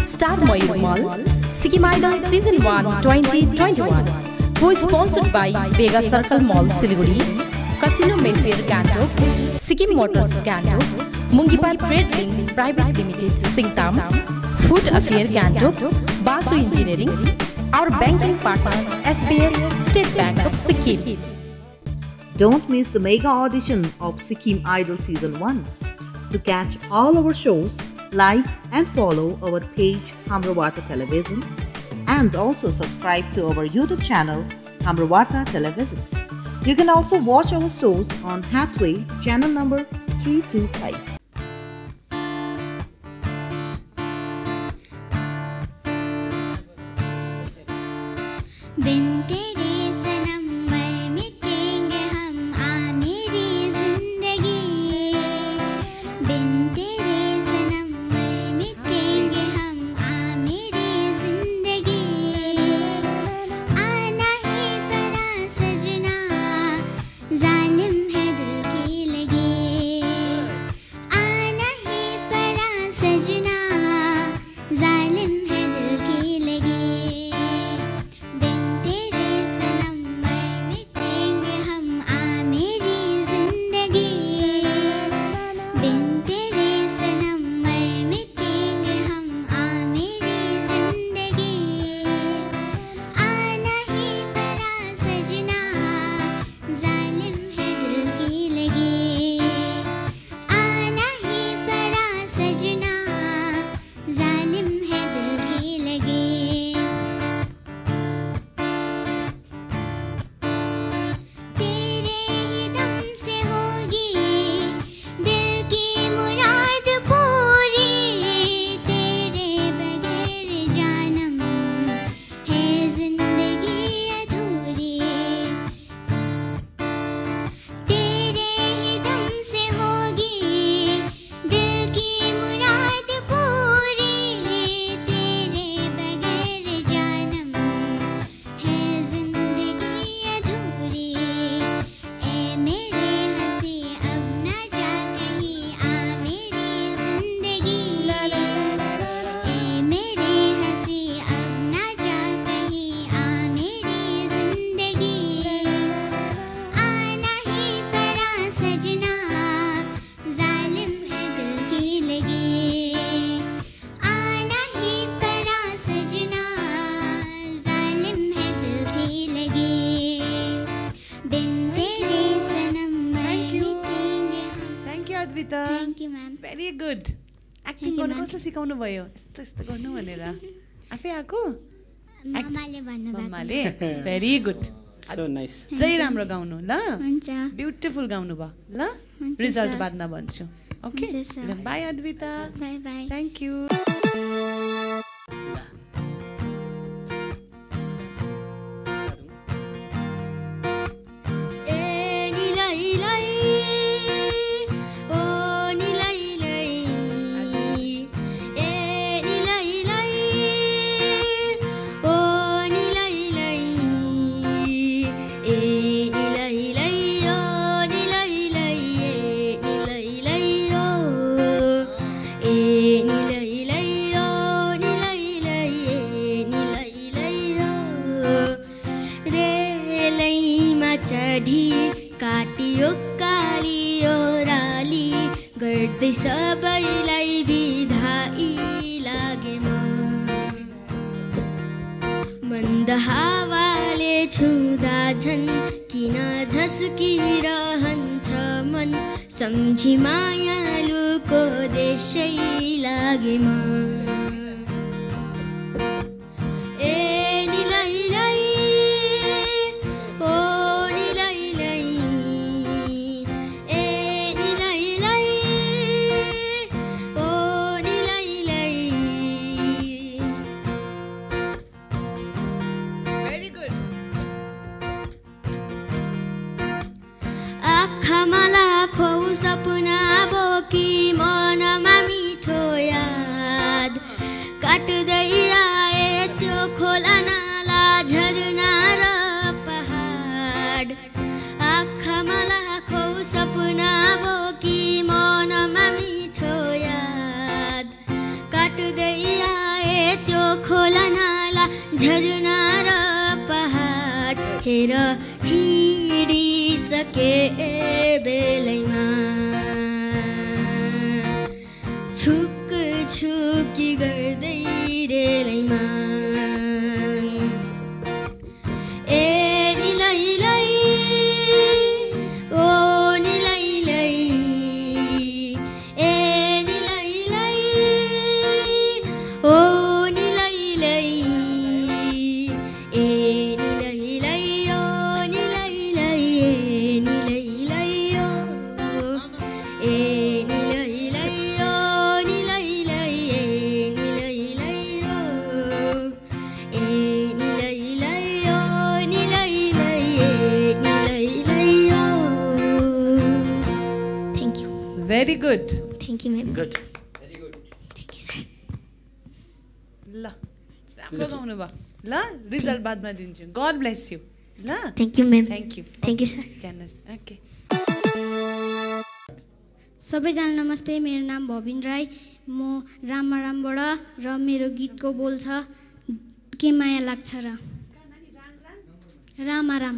Star Mayur Mall, Sikkim Idol Season 1 2021. Co-sponsored by Vega Circle Mall, Siliguri, Casino Mayfair, Gangtok, Sikkim Motors, Gangtok, Mungipal Trade Links Private Limited, Singtam, Food Affair, Gangtok, Basu Engineering, our banking partner SBS State Bank of Sikkim. Don't miss the mega audition of Sikkim Idol Season 1. To catch all our shows, like and follow our page Hamro Warta Television and also subscribe to our YouTube channel Hamro Warta Television. You can also watch our shows on Hathway channel number 325. Thank you, ma'am. Very good. Acting गर्नु कसले सिकाउनु भयो? यस्तो यस्तो गर्नु भनेर आफै आको? मम्माले भन्नु भएको. मम्माले. Very good. So nice. जै राम्रो गाउनु ल. हुन्छ. Beautiful गाउनु भयो ल. रिजल्ट बादमा भन्छु. Okay? Bye Advita. Bye bye. Thank you. काटियो कालियो राली गर्दै सबैलाई बिधाई लागे मन्द हावाले छुँदा झन् किन झस्किरहन्छ मन सम्झी मायालुको देशै लागे सपना बोकी मनमा मिठो याद काट्दै आए त्यो खोला नाला झरना र पहाड आँखामा लाखौं सपना बोकी मनमा मिठो याद काट्दै आए खोला नाला झरना र पहाड हेर हिँडिसके बेलैमा छुक छुकी गर्दै रेलैमा ए निलै लै ओ निलै लै ए निलै लै ओ निलै लै ए निलै लै ओ निलै लै ए निलै लै ओ ए निलै लै ओ निलै लै ए निलै लै ओ ए निलै लै ओ निलै लै ए निलै लै ओ thank you very good thank you ma'am good thank you sir ल राम्रो गाउनु भयो ल रिजल्ट बादमा दिन्छु गड ब्लेस यु ल thank you ma'am thank you thank you sir जानुहोस् ओके सबैजना नमस्ते मेरो नाम भविन राई म रामारामबाट र मेरो गीतको बोल छ के माया लाग्छ र रामाराम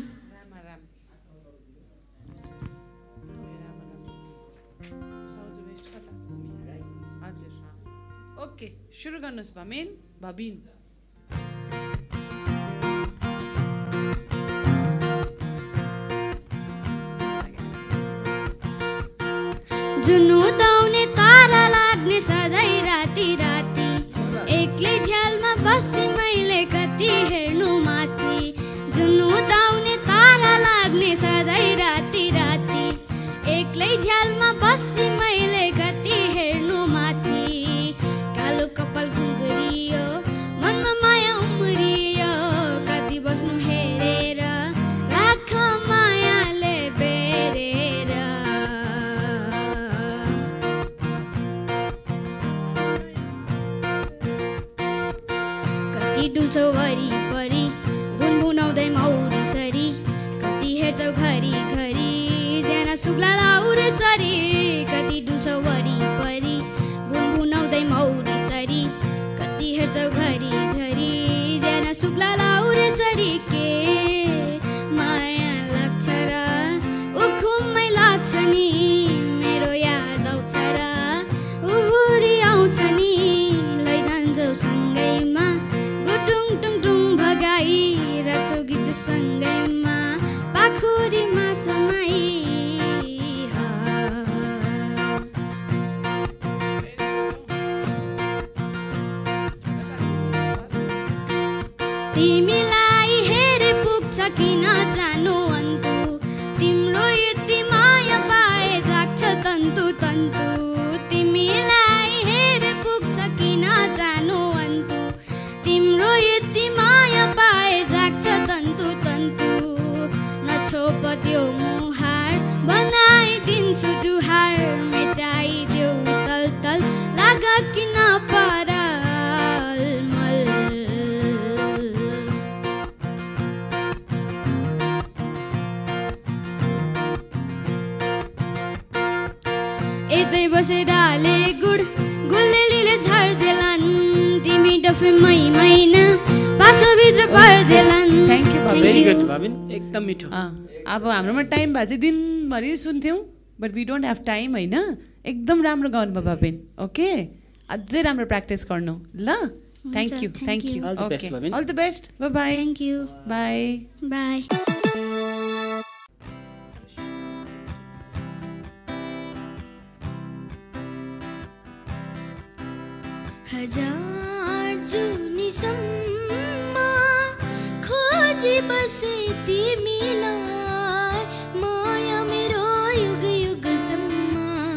हजुर ओके सुरु गर्नुहोस् भविन जुन उदाउने तारा लाग्ने सधैँ राति राति एक्लै झ्यालमा बसी मैले कति हेर्नु माथि जुन उदाउने तारा लाग्ने सधैँ राति राति एक्लै झ्यालमा बसी मैले कति हेर्नु माथि कालो कपाल घुङ्गरियो मनमा माया उम्रियो कति बस्नु हेरेर राख मायाले बेरेर कति डुल्छौ वरिपरि बुनबुनाउँदै मौरीसरी कति हेर्छौ घरि घरि ज्यान सुक्ला लाउरेसरी कति डुल्छौ वरिपरि बुनबुनाउँदै मौरीसरी कति हेर्छौ घरि घरि ज्यान सुक्ला लाउरेसरी के माया लाग्छ र उखुमै लाग्छ नि मेरो याद आउँछ र उहुरी आउँछ नि लैजान्छौ सँगैमा गुटुङ टुङटुङ भगाई रचौ गीत सँगैमा पाखुरीमा समाई तिमीलाई हेरे पुग्छ किन जानु अन्तु तिम्रो यति माया पाए जाग्छ तन्तु तन्तु तिमीलाई हेरे पुग्छ किन जानु अन्तु तिम्रो यति माया पाए जाग्छ तन्तु तन्तु नछोप त्यो मुहार बनाइदिन्छु जुहार मेटाइदेऊ तल तल लाग किन पराल मल यतै बसेर डाले गुड गुलेलीले झार्देलान् तिमी डफे मैना पासोभित्र पर्देलान् thank you very good Bhavin एकदम मिठो अब हाम्रोमा टाइम भए चाहिँ दिनभरि सुन्थ्यौँ but we don't have time होइन एकदम राम्रो गाउनु भयो भविन ओके अझै राम्रो प्र्याक्टिस गर्नु ल thank you thank you All the best, okay Bhavin. All the best bye bye thank you bye bye हजार जुनीसम्म खोजी बसे तिमीलाई माया मेरो युग युगसम्म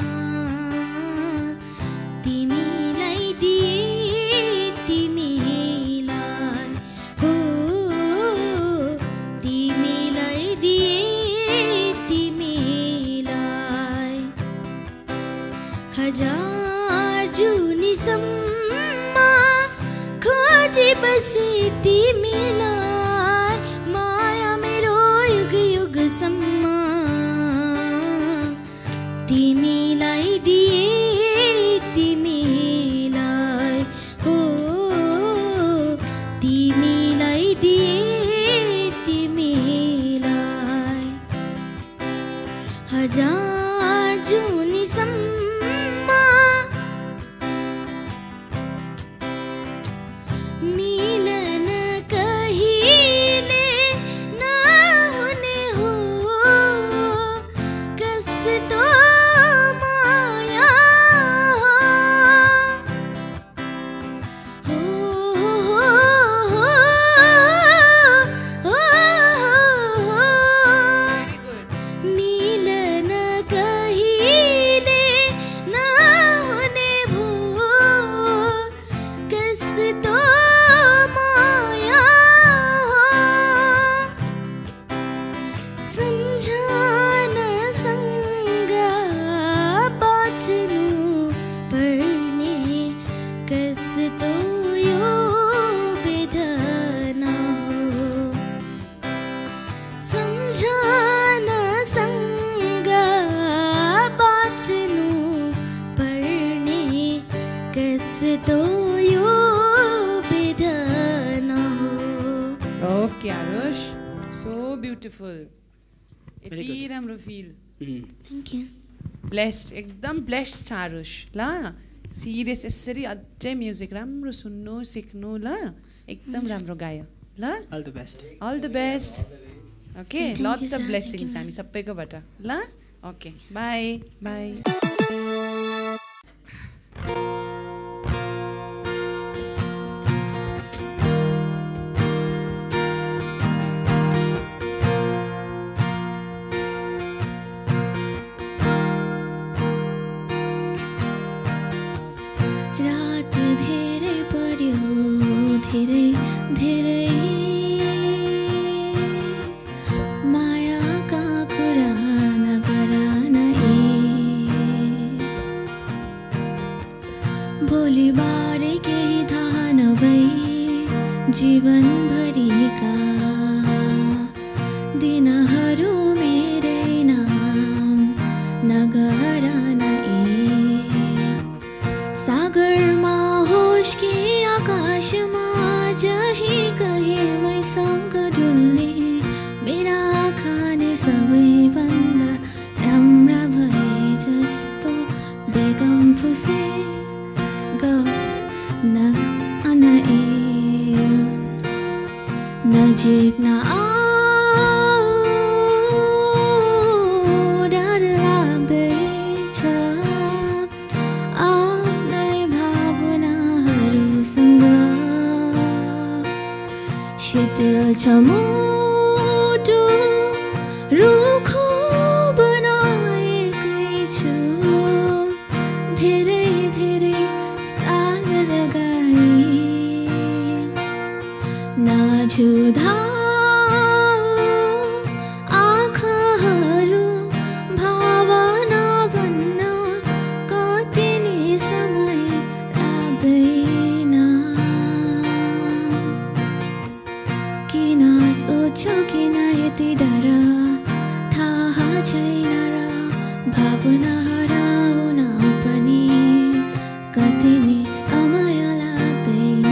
तिमीलाई दिए तिमीलाई हो तिमीलाई दिए तिमीलाई हजार जुनीसम्म खोजी बसे तिमीलाई माया मेरो युग युगसम्म तिमीलाई दिए तिमीलाई हो ओके आरुष सो ब्युटिफुल यति राम्रो फिल थ्याङ्क यू ब्लेस्ड एकदम ब्लेस्ड छ आरुष ल सिरियस यसरी अझै म्युजिक राम्रो सुन्नु सिक्नु ल एकदम राम्रो गायो ल all the best okay Thank you, lots of sir. Blessings Thank you, हामी सबैकोबाट ल ओके बाई बाई रात धेरै पर्यो धेरै धेरै मायाका कुरा नगर न भोलिबारे केही थाहा नभई जीवनभरिका दिनहरू मेरै नाम नगर न सागरमा होस् कि आकाशमा जही कहे मैसँग डुल्ने मेरा खाने सबैभन्दा राम्रा भए जस्तो बेगम फुसे गफ नआए नजिक नआऊ डर लाग्दैछ आफ्नै भावनाहरूसँग शिथिल छ मुटु रुखो बनाएकै छु धेरै धेरै साल लगाई नझुधाऊ आँखाहरू भावना भन्न कति नै समय लाग्दैन किन सोच्छौ किन यति डर थाहा छैन र भावना हराउन पनि कति नै समय लाग्दैन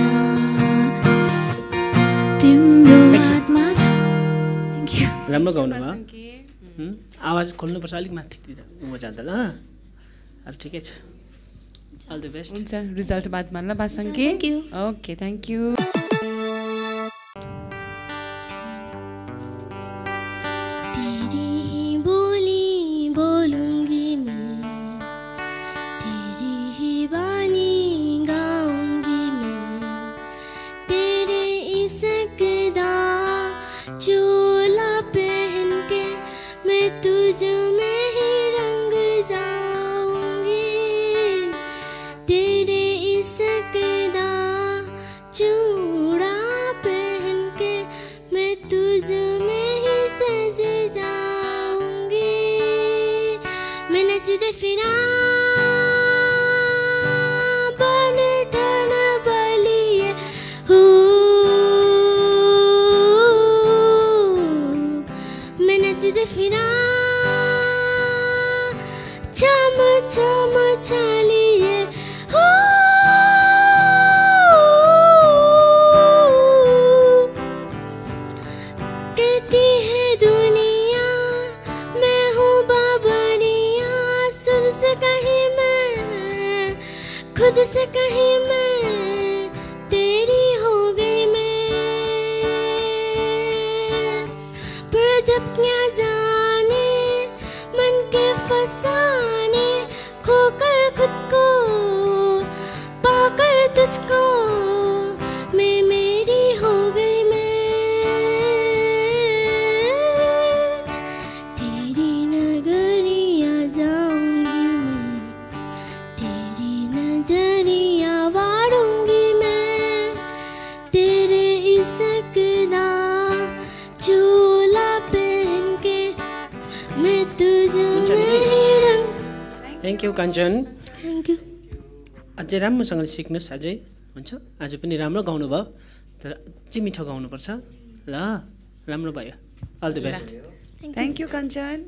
तिम्रो हातमा थ्याङ्क यू राम्रो गाउनु भयो आवाज खोल्नुपर्छ अलिक माथितिर उँभो जाँदा ल अब ठिकै छ अल द बेस्ट हुन्छ रिजल्ट बादमा ल बासङ्के Thank you. Okay thank you तेरी ही बोली बोलूंगी मैं तेरी ही वाणी गाऊंगी मैं तेरे इश्क दा चोला पहन के मैं तुझ में ही रंग जाऊंगी तेरे इश्क दा चूड़ा पहन के मैं तुझ में ही सज जाऊंगी मैं नचते फिरा बन ठन बलिए मैं नचते फिरा चम चम चलिए कहती है दुनिया मैं हूँ बाबरिया खुद से कहीं मैं खुद से कहीं मैं तेरी हो गई मैं पर जब क्या जाने मन के फसाने खोकर खुद को पाकर तुझको मैं मेरी हो गई मैं तेरी नगरिया जाऊंगी मैं तेरी नजरिया वाड़ूंगी मैं तेरे इश्क दा चोला पहन के मैं तुझ में ही रंग thank you Kanchan thank you अझै राम्रोसँगले सिक्नुहोस् अझै हुन्छ आज पनि राम्रो गाउनु भयो तर अझै मिठो गाउनुपर्छ ल राम्रो भयो all the best thank you Kanchan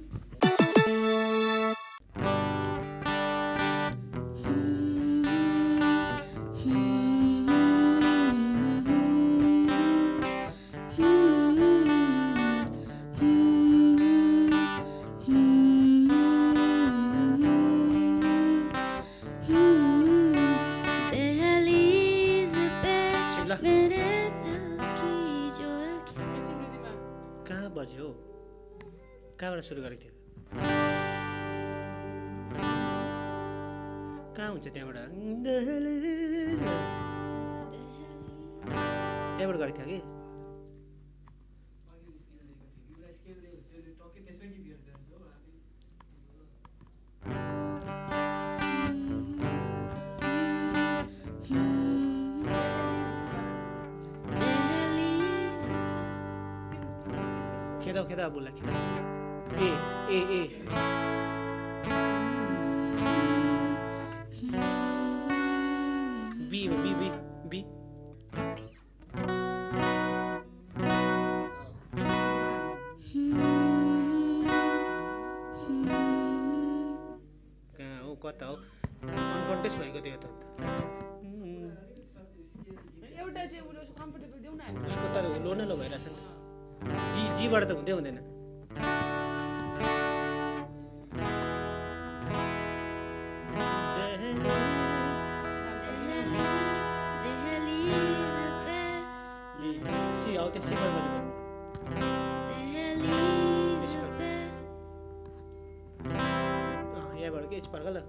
Hmm बज्यो हो कहाँबाट सुरु गरेको थियो कहाँ हुन्छ त्यहाँबाट त्यहाँबाट गरेको थियो कि खेदा बोला खेदा ए ए ए बी बी बी बी कहाँ हो कता हो अनकन्टेस्ट भएको थियो त एउटा चाहिँ उले कम्फर्टेबल देऊ न उसको त लो न लो भइरहेछ नि त जीबाट त हुँदै हुँदैन सी आउ त्यो सिपर बज्यो यहाँबाट के फर्क ल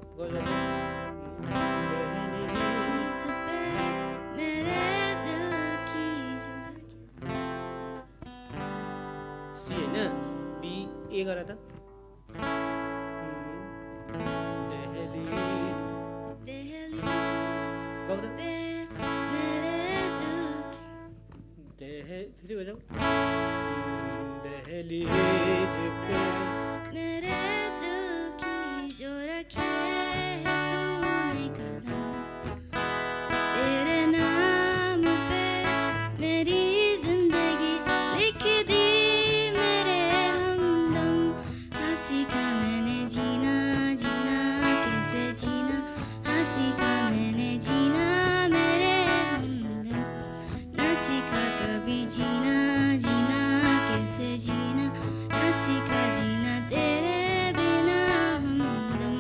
सी होइन बी ए गर त फेरि बजाऊ दहलीज पे मेरे दिल की जो रखे तूने कदम तेरे नाम पे मेरी जिंदगी लिख दी मेरे हमदम हंसी का मैंने जीना जीना कैसे जीना हंसी का मैंने जीना मेरे हमदम न सीखा कभी जीना जीना कैसे जीना न सीखा जीना तेरे बिना हमदम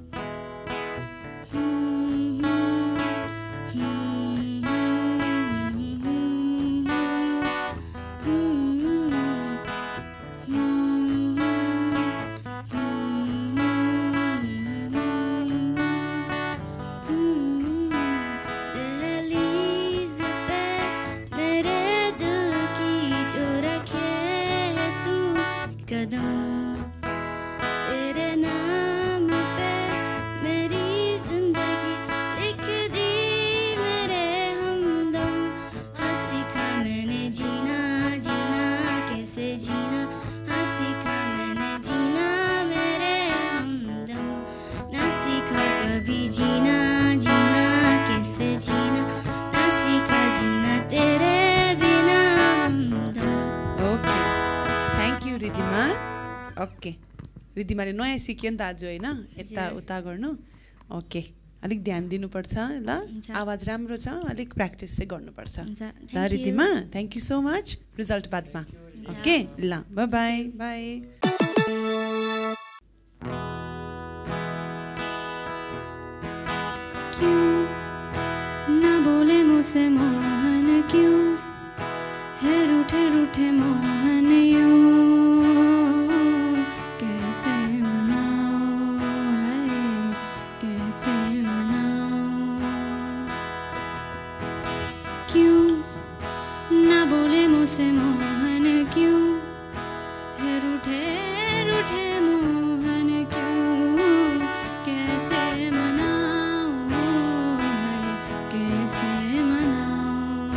दहलीज पे मेरे दिल की जो रखे तू कदम तेरे नाम पे मेरी जिंदगी लिख दी मेरे हमदम हंसी का मैंने जीना जीना कैसे जीना हंसी का मैंने जीना मेरे हमदम न सीखा कभी जीना जीना कैसे जीना न सीखा जीना तेरे बिना हमदम okay thank you Ridhima okay रिधिमाले नयाँ सिक्यो नि त आज होइन यता उता गर्नु ओके अलिक ध्यान दिनुपर्छ ल आवाज राम्रो छ अलिक प्र्याक्टिस चाहिँ गर्नुपर्छ हुन्छ, ल thank you. रिधिमा thank you so much result बादमा ओके ल बाई बाई क्यों न बोले मुझसे मोहन क्यों है रूठे रूठे मोहन यूं कैसे मनाऊं है कैसे मनाऊं क्यों न बोले मुझसे मोहन क्यों है रूठे रूठे मोहन क्यों कैसे मनाऊं है कैसे मनाऊं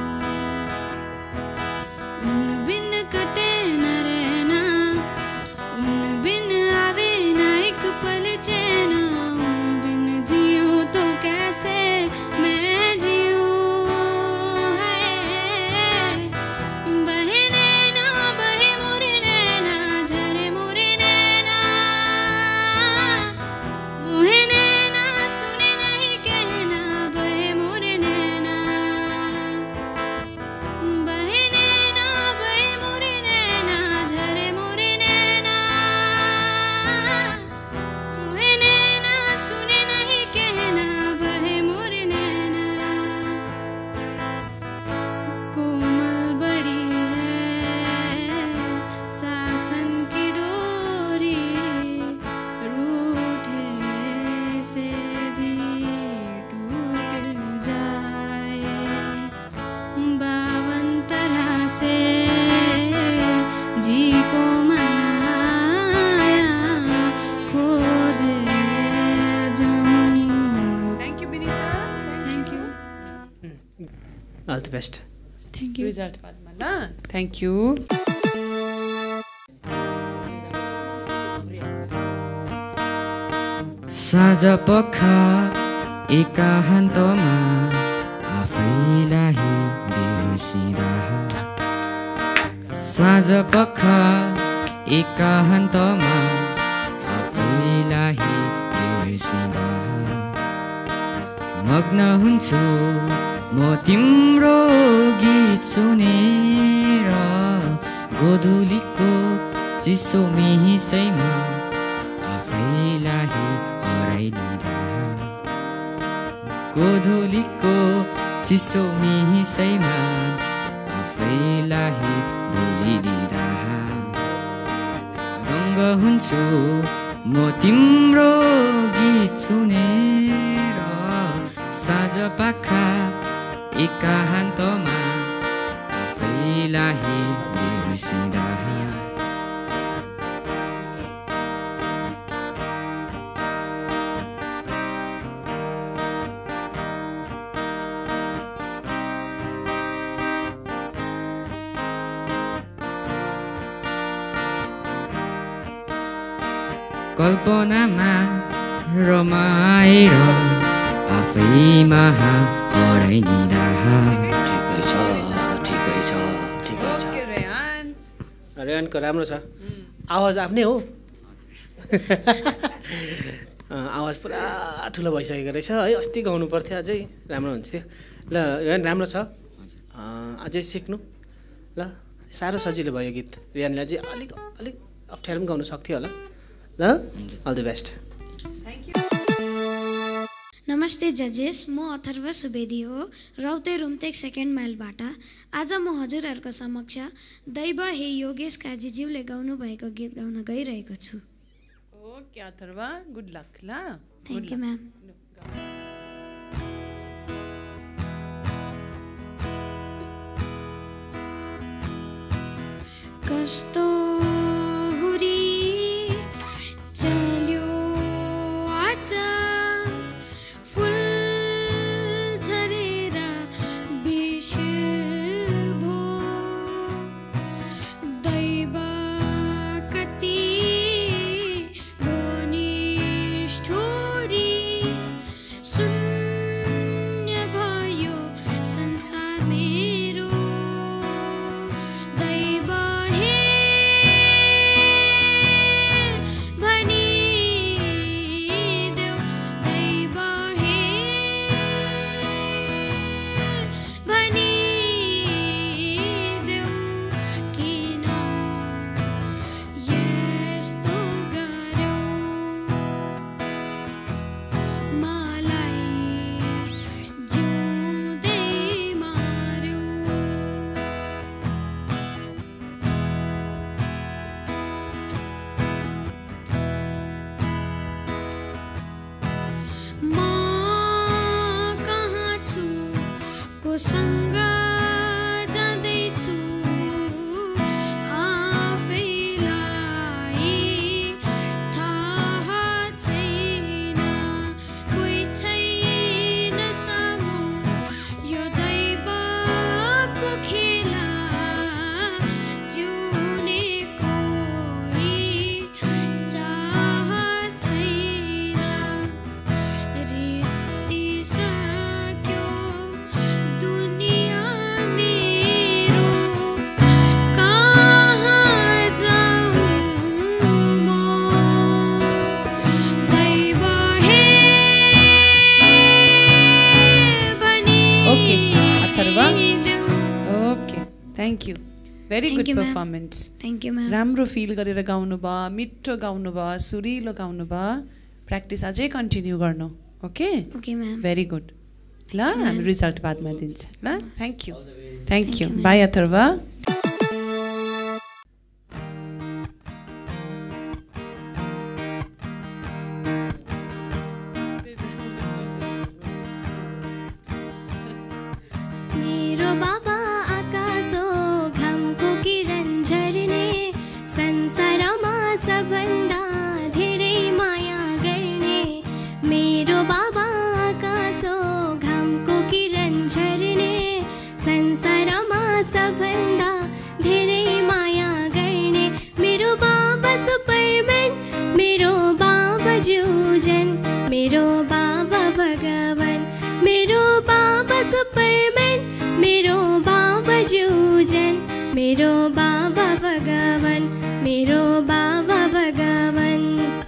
उन बिन कटे न रहना उन बिन आवे न एक पल चैना उन बिन जियो तो कैसे मैं जियूं है बह रिजल्ट बादमा ल थ्याङ्क यू साँझ पख एकान्तमा आफैलाई बिर्सिँदा साँझ पख एकान्तमा आफैलाई बिर्सिँदा मग्न हुन्छु म तिम्रो गीत सुनेर गोधुलीको चिसो मिहिसैमा आफैलाई हराइदिँदा गोधुलीको चिसो मिहिसैमा आफैलाई भुलिदिँदा दङ्ग हुन्छु म तिम्रो गीत सुनेर साँझ पाखा एकान्तमा आफैलाई बिर्सिँदा कल्पनामा रमाएर आफैमा हराइदिँदा ओके रेहान रेहानको राम्रो छ आवाज आफ्नै हो आवाज पुरा ठुलो भइसकेको रहेछ है अस्ति गाउनु पर्थ्यो अझै राम्रो हुन्थ्यो ल रेहान राम्रो छ अझै सिक्नु ल साह्रो सजिलो भयो गीत रेहानले अझै अलिक अलिक अप्ठ्यारो पनि गाउनु सक्थ्यो होला ल अल द बेस्ट नमस्ते जजेस म अथर्व सुवेदी हो रौते रुम्तेक सेकेन्ड माइलबाट आज म हजुरहरूको समक्ष दैव हे योगेश काजीज्यूले गाउनु भएको गीत गाउन गइरहेको छु ओके अथर्व गुड लक ल थ्याङ्क यू म्याम कस्तो हुरी चल्यो आज फुल झरेर बिर्स्यो भो दैव कति निष्ठुरी शून्य भयो संसार मेरो दैव हे भनिदेऊ दैव हे भनिदेऊ किन यस्तो गर्यौ मलाई जिउँदै मार्यौ म कहाँ छु कोसँग जाँदैछु आफैलाई थाहा छैन कोही छैन सामु यो दैवको खेला जिउने कोही चाह छैन रित्तिसक्यो दुनियाँ मेरो कहाँ जाऊँ म दैव हे ओके अथर्व भनिदेऊ okay thank you very Thank good you, ma'am. Performance thank you ma'am राम्रो फिल गरेर गाउनु भयो मिठो गाउनु भयो सुरिलो गाउनु भयो प्र्याक्टिस अझै कन्टिन्यू गर्नु okay okay ma'am very good ल हामी रिजल्ट बादमा दिन्छ ल thank you Thank thank you you, ma'am. बाई अथर्व मेरो बाबा आकाश हो घामको किरण झर्ने संसारमा सबभन्दा धेरै माया गर्ने मेरो बाबा आकाश हो घामको किरण झर्ने संसारमा सब मेरो बाबा भगवान, मेरो बाबा सुपरम्यान, मेरो बाबा जुजन, मेरो बाबा भगवान, मेरो बाबा भगवान।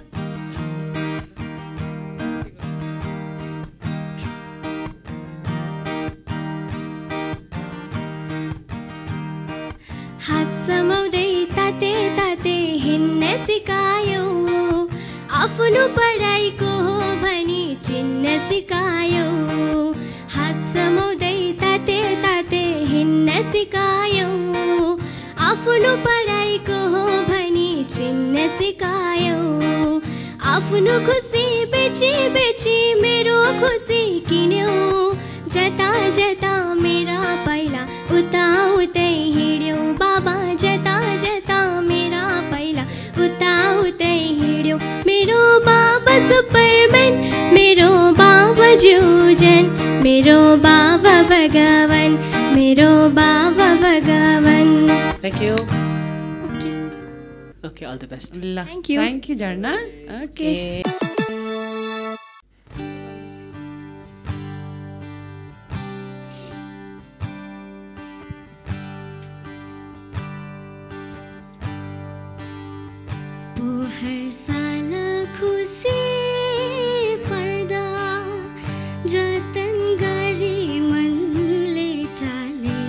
हात समाउँदै ताते ताते हिँड्न सिकायो, आफ्नो पढाइको हो भनी चिन्न सिकायो। हात समाउँदै ताते ताते हिँड्न सिकायो, आफ्नो पढाइको हो भनी चिन्न सिकायो। आफ्नो खुसी बेची बेची मेरो खुसी किन्यो, जता जता मेरा पाइला उता उतै हिँड्यो। बाबा जता जता मेरा पाइला उता उतै हिँड्यो। मेरो बाबा सुपरम्यान, मेरो बाबा जुजन, मेरो बाबा भगवान, मेरो बाबा भगवान। Thank you. Okay, all the best. ल Thank you. Thank you Jharna. Okay हर साल खुसी पर्दा जतन गरी मनले टाले,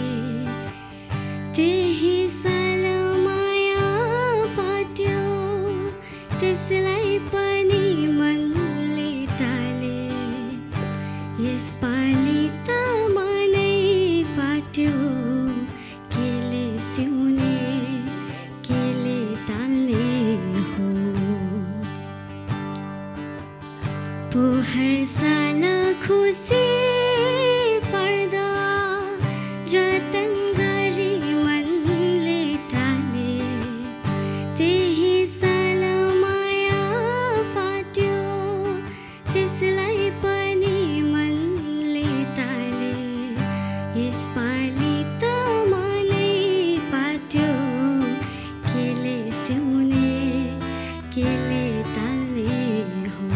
त्यही साल माया फाट्यो, त्यसलाई पनि मनले टाले। यसपालि त मनै फाट्यो, केले सिउने केले टाल्ने हो। हर साल खुसी पर्दा जतन गरी मनले टाले, त्यही साल माया फाट्यो, त्यसलाई पनि मनले टाले। यसपालि त मनै फाट्यो, केले सिउने केले टाल्ने हो।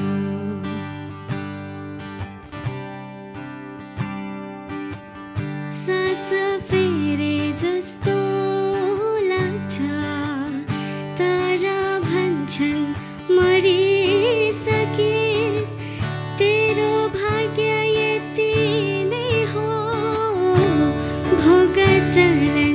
सास फेरे जस्तो लाग्छ, तर भन्छन् मरिसकिस्, तेरो भाग्य यति नै हो। भोग चलन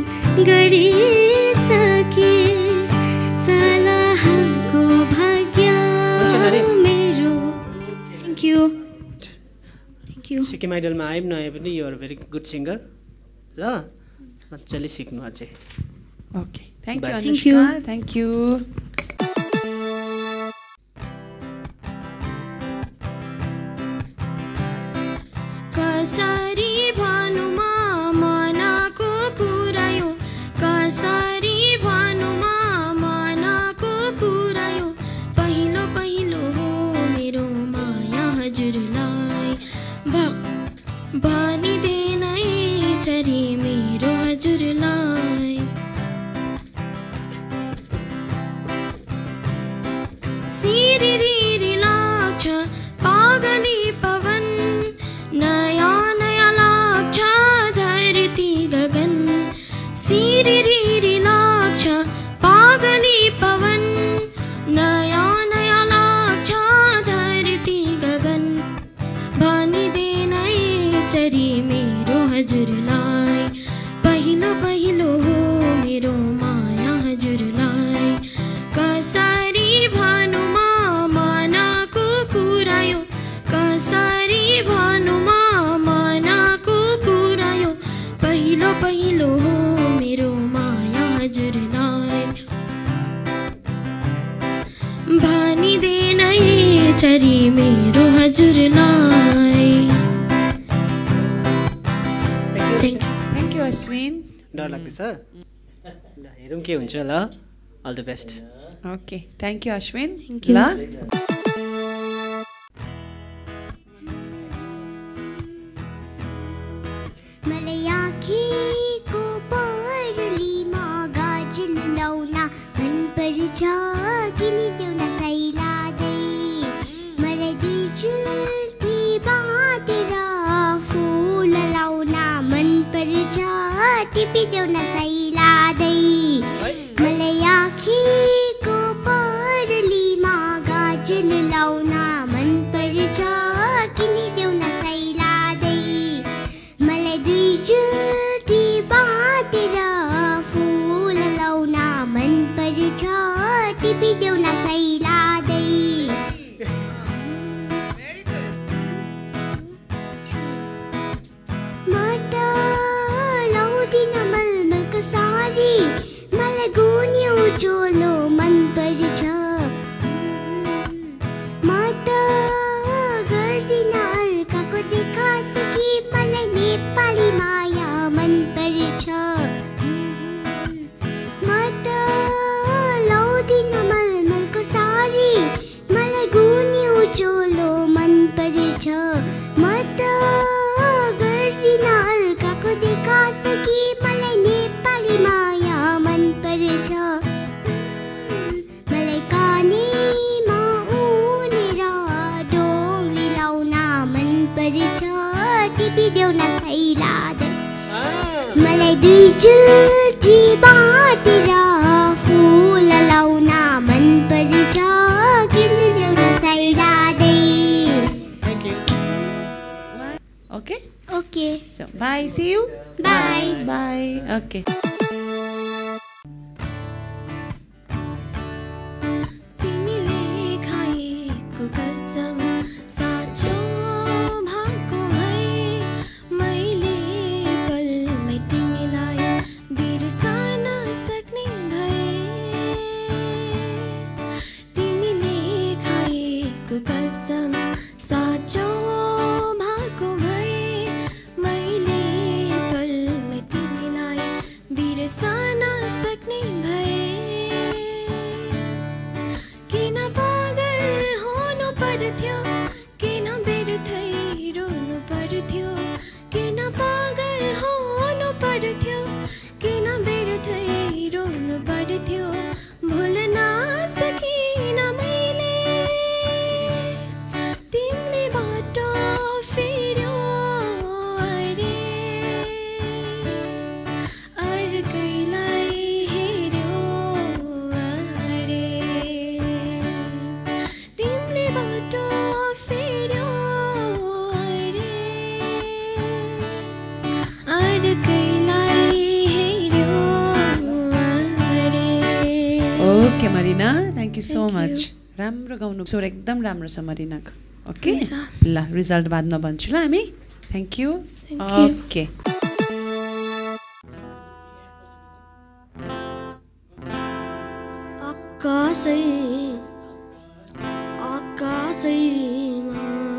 गरिसकिस्, सलाहको भाग्य मेरो। Thank you. Thank you. Sikkim आइडलमा आए पनि नआए पनि you are very good singer. ल मजाले सिक्नु अझै। Okay thank you Bye. Anushka. Thank you. कसरी भनुमा मनको कुरा यो, कसरी भनुमा मनको कुरा यो। पहिलो पहिलो हो मेरो माया हजुरलाई, भनिदेनै चरी मेरो हजुरलाई। सिरिरी लाग्छ पागली पवन, नयाँ नयाँ लाग्छ धरती गगन। सिरिरी लाग्छ पागली पवन, नयाँ नयाँ लाग्छ धरती गगन। भनिदेनै चरी मेरो हजुरलाई, पहिलो पहिलो हो मेरो माया हजुरलाई। कसरी भनुमा मनको कुरा यो, कसरी भनुमा मनको कुरा यो। पहिलो पहिलो हो मेरो माया हजुरलाई, भनिदेनै चरी मेरो हजुरलाई। Thank you Ashwin. डर लाग्दैछ? ल हेरौँ के हुन्छ। ल all the best. Okay thank you Ashwin. Thank you. ल मलाई आँखीको पहरलीमा गाजल लाउन मनपर्छ, किनिदेऊ न सैलादै। मलाई दुई देऊ न सैलादै मलाई आँखीको परलीमा गाजल लाउन मन पर्छ किनिदेऊ न सैलादै मलाई दुईचोटि बाटेर फुल लाउन मन पर्छ टिपिदेऊ न सैलादै म त लाउँदिन मलमलको साडी मलाई गुन्यो चोलो मन पर्छ म त गर्दिन अर्काको देखासेखी मलाई नेपाली माया मन पर्छ म त लाउँदिन मलमलको साडी मलाई गुन्यो चोलो मन पर्छ म त गर्दिन अर्काको देखासेखी मलाई नेपाली माया मन पर्छ मलाई कानेमा उनेर डोरी लाउन मन पर्छ टिपिदेऊ न सैलादै मलाई दुईचोटि बाटेर फुल लाउन मन पर्छ किनिदेऊ न सैलादै Okay? Okay So, bye. See you. Bye. Bye. Okay. तिमीले खाएको कसम साँचो भएको भए मैले पलमै तिमीलाई बिर्सन सक्ने भए तिमीले खाएको कसम साँचो भएको भए मैले पलमै तिमीलाई बिर्सन सक्ने भए किन पागल हुनु पर्थ्यो किन व्यर्थै रोनु पर्थ्यो किन पागल हुनु पर्थ्यो किन व्यर्थै रोनु पर्थ्यो भुल्न सकिन मैले तिमीले बाटो फेर्यो अरे अर्कैलाई हेर्यो अरे तिमीले बाटो फेर्यो अरे अर्कैलाई हेर्यो अरे Okay, Marina. Thank you so much. राम्रो गाउनु स्वर एकदम राम्रो छ मरिनाको. ओके ल रिजल्ट बादमा भन्छु ल हामी. Thank you. ओके आकाशैमा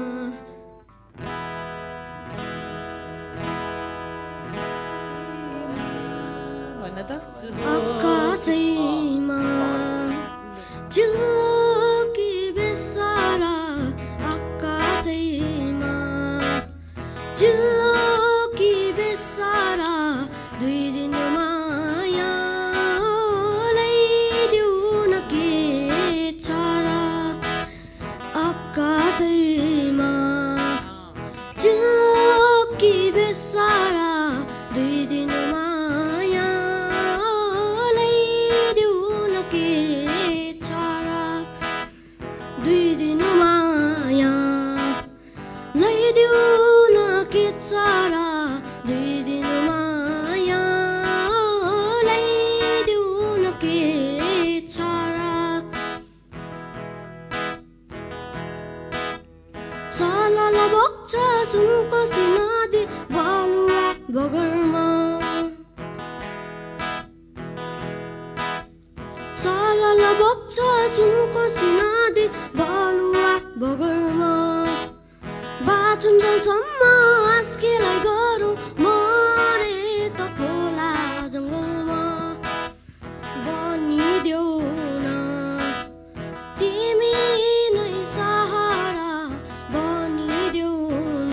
भन त आकाशैमा झुकी बेसारा आकाशैमा झुकी बेसारा दुई दिन माया ल्याइदेऊ न के छारा आकाशैमा झुकी बेसारा दुई दिन माया ल्याइदेऊ न के छारा दुई दिन माया ल्याइदेऊ न के छारा दुई दिन माया ल्याइदेऊ न के छारा सालाला बग्छ सुनको सिनादी बालुवा बगरमा सालाला बग्छ सुनको सिनादी बालुवा बगरमा बाँचुन्जेलसम्म आस्केलाई गरौँ मरे त खोला जङ्गलमा बनिदेऊ न तिमी नै सहारा बनिदेऊ न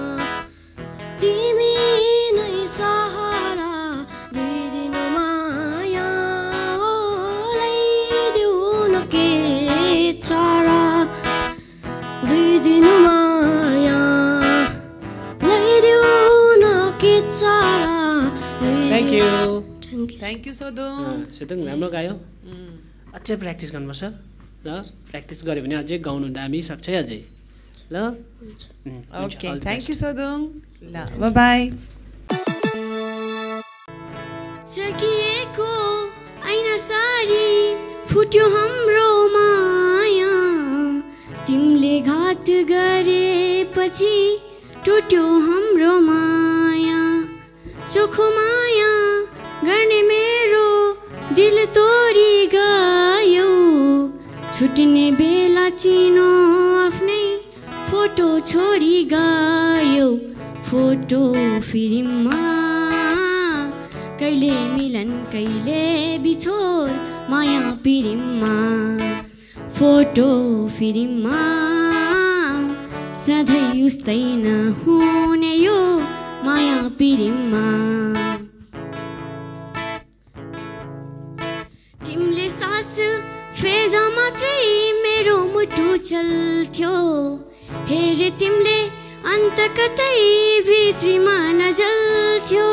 तिमी नै सहारा दुई दिन माया ल्याइदेऊ न के छारा दुई दिन माया ल्याइदेऊ न के छारा Thank you. Thank you Sodung. Sodung राम्रो गायो, अझै प्र्याक्टिस गर्नुपर्छ ल। प्र्याक्टिस गऱ्यो भने अझै गाउनु दामी सक्छ है अझै ल। Okay thank you Sodung. ल बाई। चर्किएको ऐना सारी फुट्यो हाम्रो माया, तिमीले घात गरेपछि टुट्यो हाम्रो माया। चोखो माया गर्ने मेरो दिल तोरी गयो, छुट्ने बेला चिनो आफ्नै फोटो छोरी गयो। फोटो फिल्ममा कहिले मिलन कहिले बिछोड, माया पिरिममा। फोटो फिल्ममा सधैँ उस्तै नहुने यो माया पिरिममा। तिमीले सास फेर्दा मात्रै मेरो मुटु चल्थ्यो, हेरे तिमीले अन्त कतै भित्रीमा नजल्थ्यो।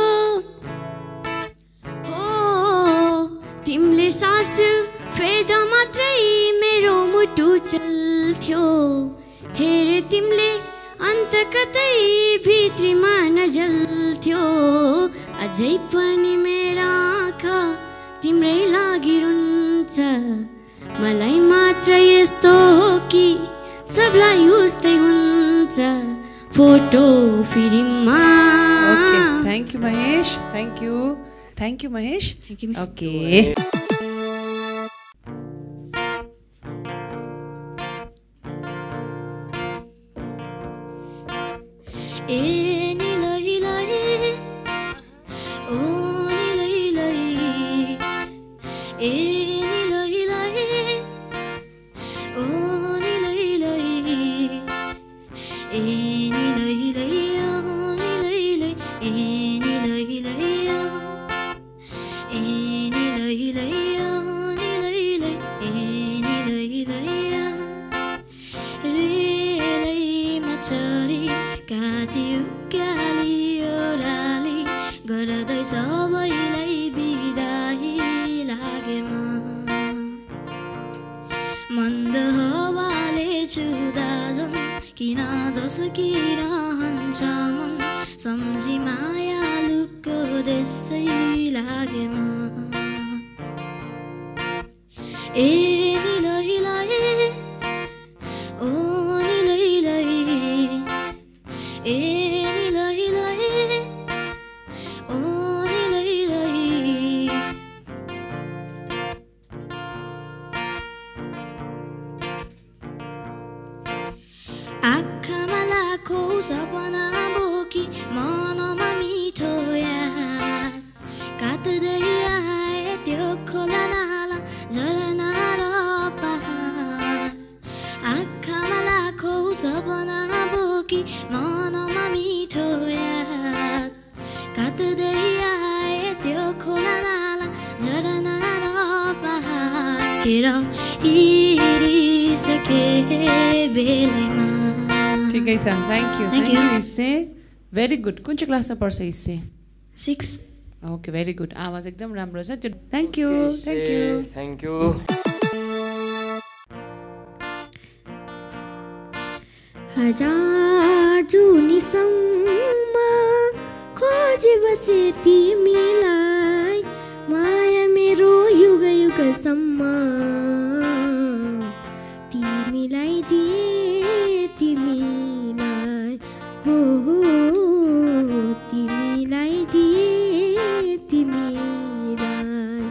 तिमीले सास फेर्दा मात्रै मेरो मुटु चल्थ्यो, हेरे तिमीले अन्त कतै भित्रीमा नजल्थ्यो। अझै पनि मेरा आँखा तिम्रै लागि रुन्छ, मलाई मात्र यस्तो हो कि सबलाई उस्तै हुन्छ। फोटो फिल्ममा। Okay thank you Mahesh. Thank you Mahesh. Okay ठिकै छ। Thank you Hisse. Very good. कुन चाहिँ क्लासमा पढ्छ हिस्से? 6। Okay very good. आवाज एकदम राम्रो छ त्यो। Thank you. हजार जुनीसम्म खोजी बसे तिमीलाई, माया मेरो युग युगसम्म तिमीलाई दिए तिमीलाई, हो तिमीलाई दिए तिमीलाई।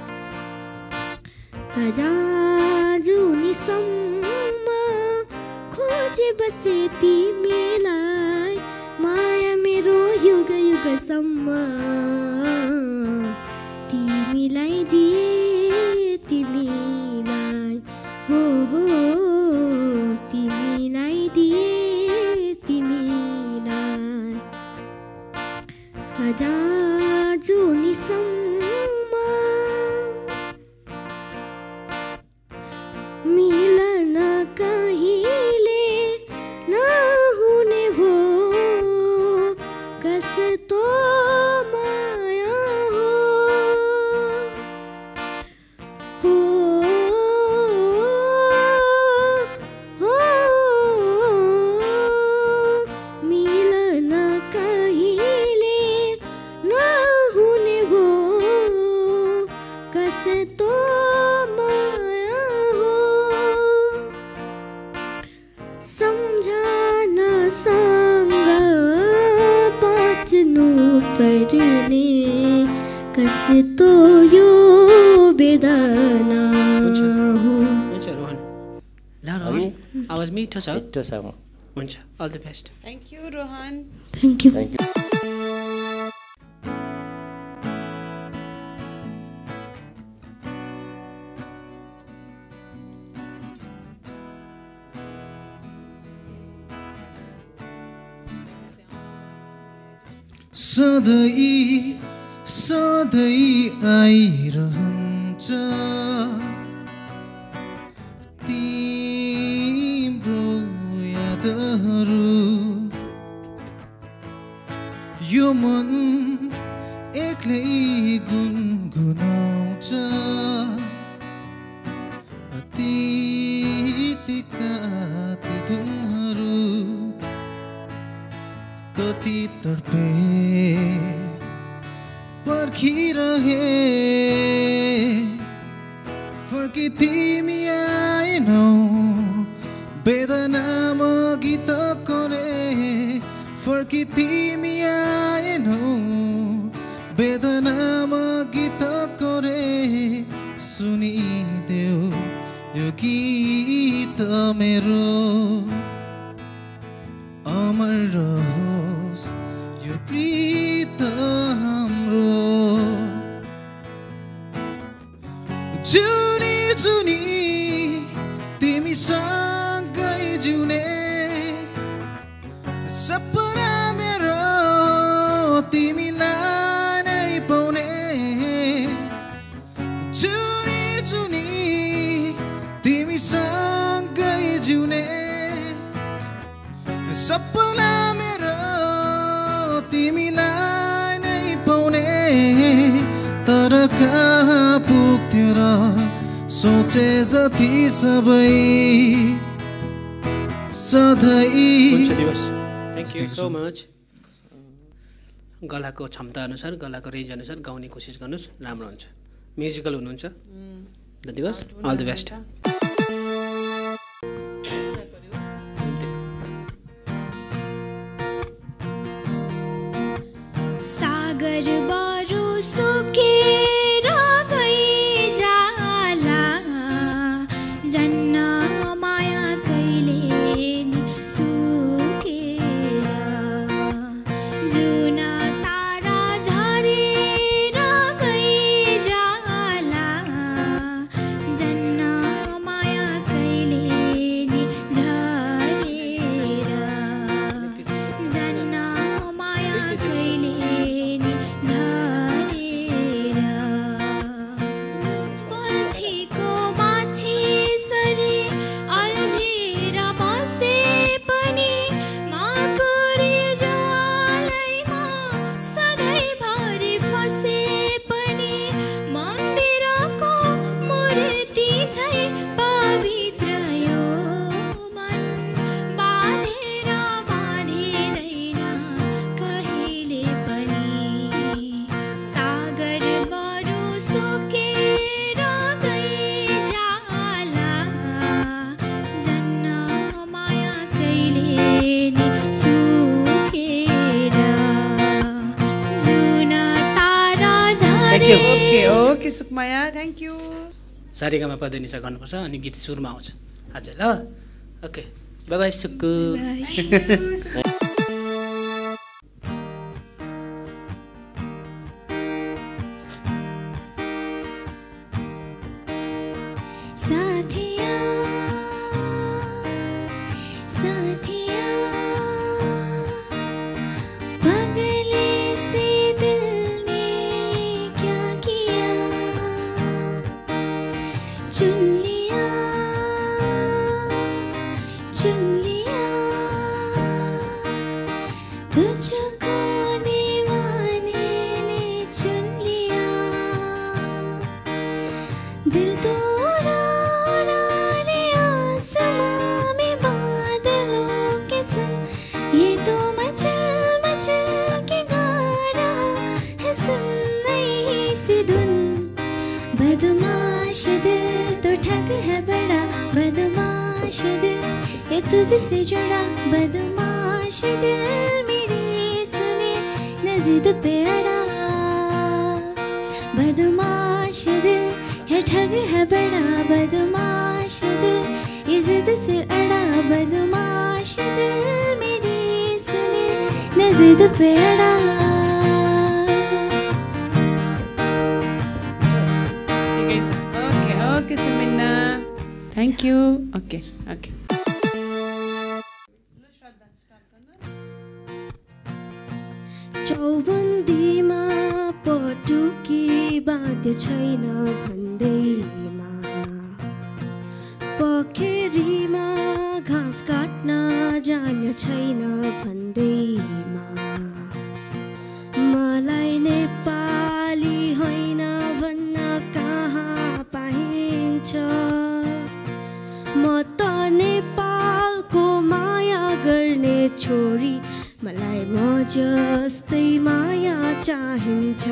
हजार जुनीसम्म खोजे बसे तिमीलाई, माया मेरो युग युगसम्म तिमीलाई दिए तिमीलाई, हो तिमीलाई दिए तिमीलाई। हजार जुनीसम्म मिलन कहिले नहुने भो, कस्तोमा तो माया हो सम्झनासँग बाँच्नु पर्ने कस्तो यो वेदना हो। हुन्छ रोहन। ल रोहन आवाज मिठो छ। मिठो छ। हुन्छ all the best. Thank you Rohan. Thank you. सधैँ सधैँ आइरहन्छ तिम्रो यादहरू यो मन एक्लै गुनगुनाउँछ अतीतका ती धुनहरू कति तडपे पर्खिरहे फर्की तिमी आएनौ वेदनामा गीत कोरे फर्की तिमी आएनौ वेदनामा गीत कोरे सुनिदेऊ यो गीत मेरो अमर रहोस् यो प्रीत हाम्रो जुनी जुनी तिमीसँगै जिउने सपना मेरो तिमीलाई नै पाउने जुनी जुनी तिमीसँगै जिउने सपना मेरो तिमीलाई नै पाउने तर कहाँ पुग्थ्यो र सोचे जति सबै सधैँ। हुन्छ Diwas. Thank you so much. गलाको क्षमता अनुसार गलाको रेन्ज अनुसार गाउने कोसिस गर्नुहोस् राम्रो हुन्छ। म्युजिकल हुनुहुन्छ द दिवस। All the best. सागर बरु सुकेर गइजाला जन्न माया कहिले नि सुकेर जुन तारा झरेर गइजाला जन्न माया कहिले नि झरेर जन्न माया कहिले नि झरेर पल्छीको माछी सरी अल्झेर बसे पनि माकुरी ज्वालैमा सधैँभरि फसे पनि मन्दिरको मूर्ति झै पवित्र यो मन बाँधेर बाँधिँदैन कहिले पनि सागर बरु सुकेर गइजाला जन्न माया कहिले नि सुकेर जुन तारा झरे। Okay okay Sukmaya thank you. सारेगामा पदनिसा गर्नुपर्छ अनि गीत सुरुमा आउँछ आज ल। Okay bye bye Sukku. साथिया साथिया पगले से दिल ने क्या किया चुन लिया तुझको दीवाने ने चुन लिया दिल तोड़ा रे आसमां में बादलों के संग ये तो मचल मचल के गा रहा है सुन नई सी धुन बदमा बदमाश दिल तो ठग है बड़ा, बदमाश दिल ये तुझसे जुड़ा, बदमाश दिल मेरी सुने न जिद पे अड़ा, बदमाश दिल ये ठग है बड़ा, बदमाश दिल ये जिद से अड़ा, बदमाश दिल मेरी सुने न जिद पे अड़ा। Okay, Samina. Thank you. Okay. चौबन्दीमा पटुकी बाध्य छैन भन्दैमा, पखेरीमा घाँस काट्न जान्य छैन भन्दैमा, मलाई नेपाली होइन भन्न कहाँ पाइन्छ, म त नेपालको माया गर्ने छोरी, मलाई म जस्तै माया चाहिन्छ,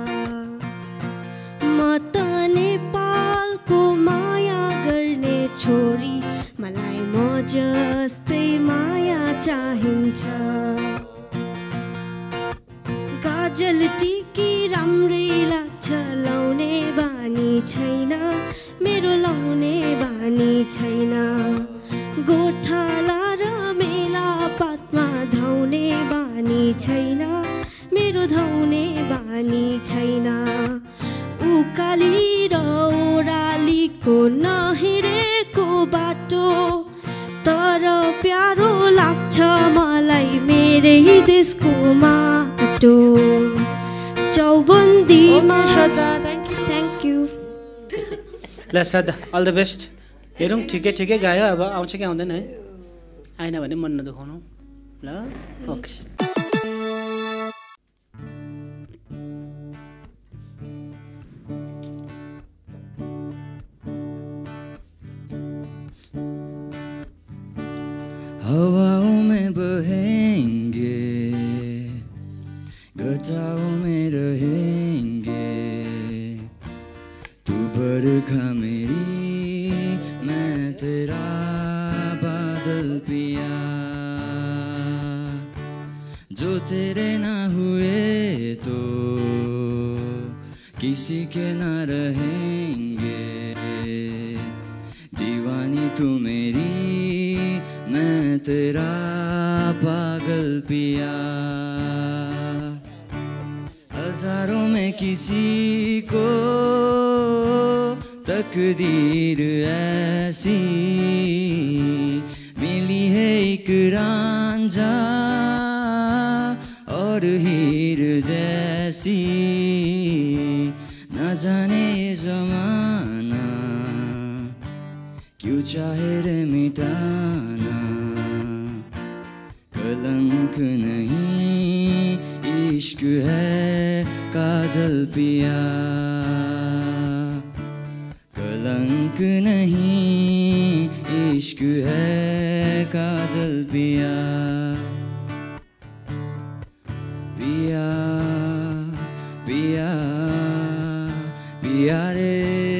म त नेपालको माया गर्ने छोरी, मलाई म जस्तै माया चाहिन्छ। काजल टिकी राम्रै लाग्छ लाउने बानी छैन, मेरो लाउने बानी छैन, गोठाला र मेला पातमा धाउने बानी छैन, मेरो धाउने बानी छैन, उकाली र ओरालीको नहिँडेको बाटो, तर प्यारो लाग्छ मलाई मेरै देशको माटो। चौबन्दीमा थ्याङ्क यू। ल श्रद्धा, अल द बेस्ट। हेरौँ ठिकै गायो, अब आउँछ कि आउँदैन है, आएन भने मन नदुखाउनु ल। ओके हवाओं में बहेंगे, गजाओं में रहेंगे, तू बरखा मेरी मैं तेरा बादल पिया, जो तेरे ना हुए तो किसी के ना रहेंगे, दीवानी तू मेरी मैं तेरा पागल पिया, हजारों में किसी को तकदीर ऐसी मिली है, एक रांझा और हीर जैसी, न जाने ये जमाना क्यों चाहे रे मिटाना, कलंक नहीं इश्क है काजल पिया, कलंक नहीं इश्क है काजल पिया, पिया पिया पिया रे,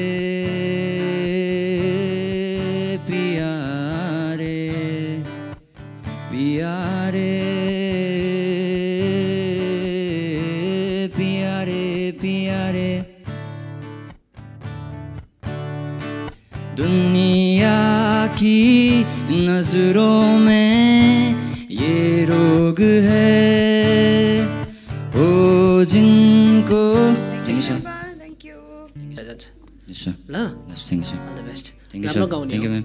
पिया रे, पिया रे, पिया रे, पिया रे। दुनिया की नजरों में ये रोग है, हो जिनको Thank you. Yes sir. ल Yes, thank you sir. All the best. Thank you sir. Thank you ma'am.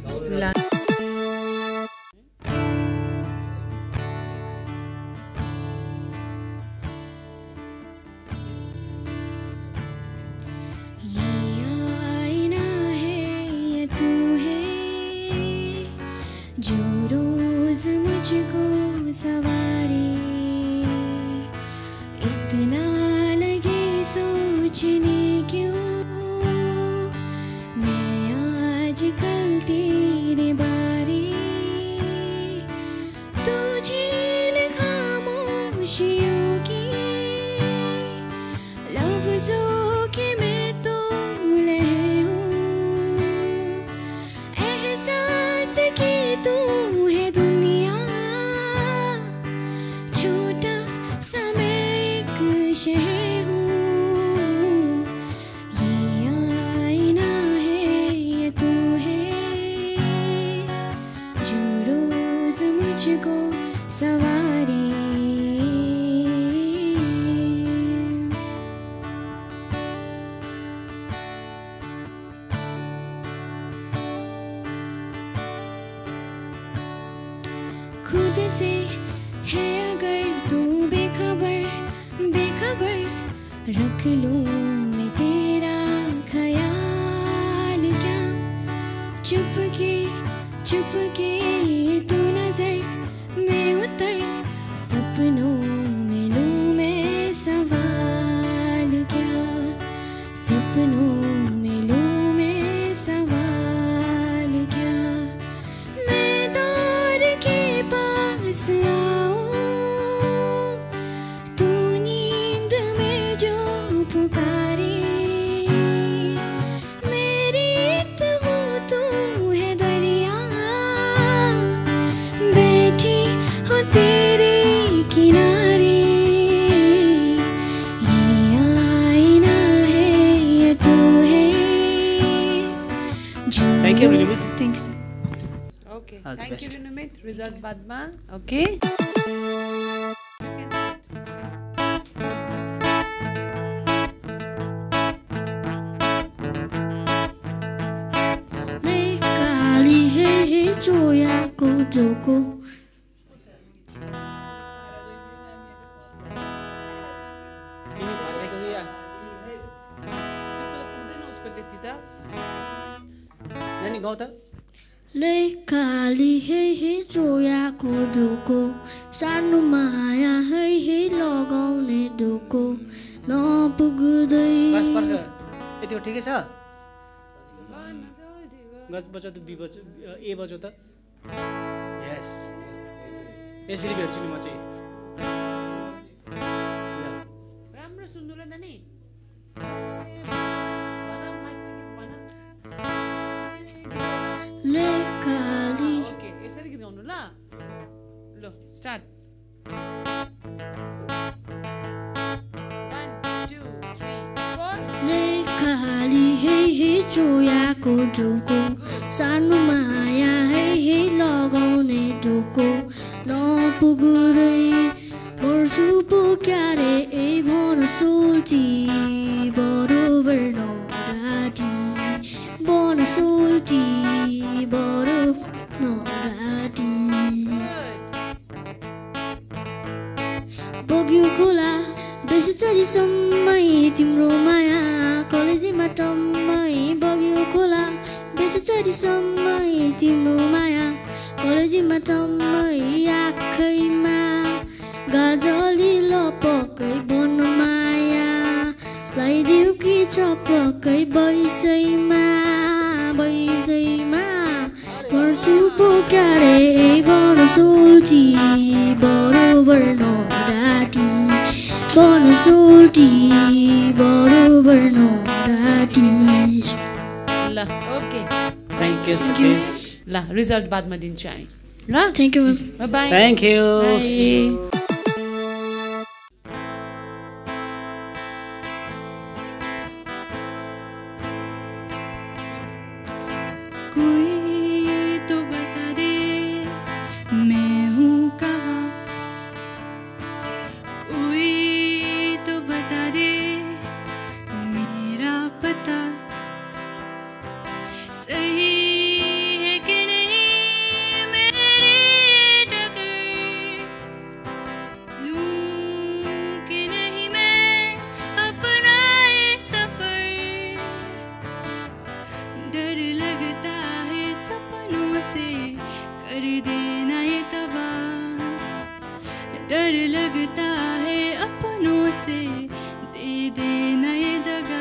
जो रोज मुझको सवारी, इतना लगे सोचने क्यों, मैं आजकल तेरे बारे खुद से है अगर तू बेखबर बेखबर रख लूं मैं तेरा ख्याल क्या चुपके चुपके तू नजर में उतर सपनों में लूं मैं सवाल क्या सपनों में लूं मैं सवाल क्या मैं दौड़ के पास आऊं तू नींद में जो पुकारे मेरी हूँ तू है दरिया बैठी हूँ तेरे किनारे ये आईना है ये तू है जो Thank you, Rinumit. Thanks. Okay. All the Thank you, best. Rinumit. Result badma. Okay. मैं काली है जोया को जोको तिमी फसेको कि या पुग्दैन उसको त्यति त नानी गाउँ त ले काली है जोया को जोको सानो माया है लगाउने दुको नपुग्दै बस पर्ख यतिको ठिकै छ गज बजो त बी बजो ए बजो त यस यसरी भेट्छु नि म चाहिँ ल। राम्रो सुन्नु ल नानी ले काली ओके यसरी गीत गाउनु ल ल स्टार्ट 1 2 3 4 ले काली है जोयाको जोको सानो माया है लगाउने डोको नपुग्दै मर्छु पो क्यारे ए भन सोल्टी बरोबर नराटी बन सोल्टी बरोबर नराटी बग्यो खोला बेसचरीसम्मै तिम्रो माया कलेजीमा टम्मै बग्यो खोला बेसचरीसम्मै तिम्रो माया कलेजीमा टम्मै आँखैमा गाजली लपकै बन माया लगाइदिउ कि चपकै बैसैमा बैसैमा मर्छु पो क्यारे बन सोल्टी बरोबर नराटी बन सोल्टी बरोबर नराटी ल ओके थ्याङ्क यू सतीश ल रिजल्ट बादमा दिन्छु हामी ल thank you bye bye thank you कोई तो बता दे मैं हूँ कहाँ कोई तो बता दे मेरा पता सही है कि नहीं मेरी डगर लूं कि नहीं मैं अपना ये सफर डर लगता है सपनों से कर देना ये तबाह डर लगता है अपनों से दे देना ये दगा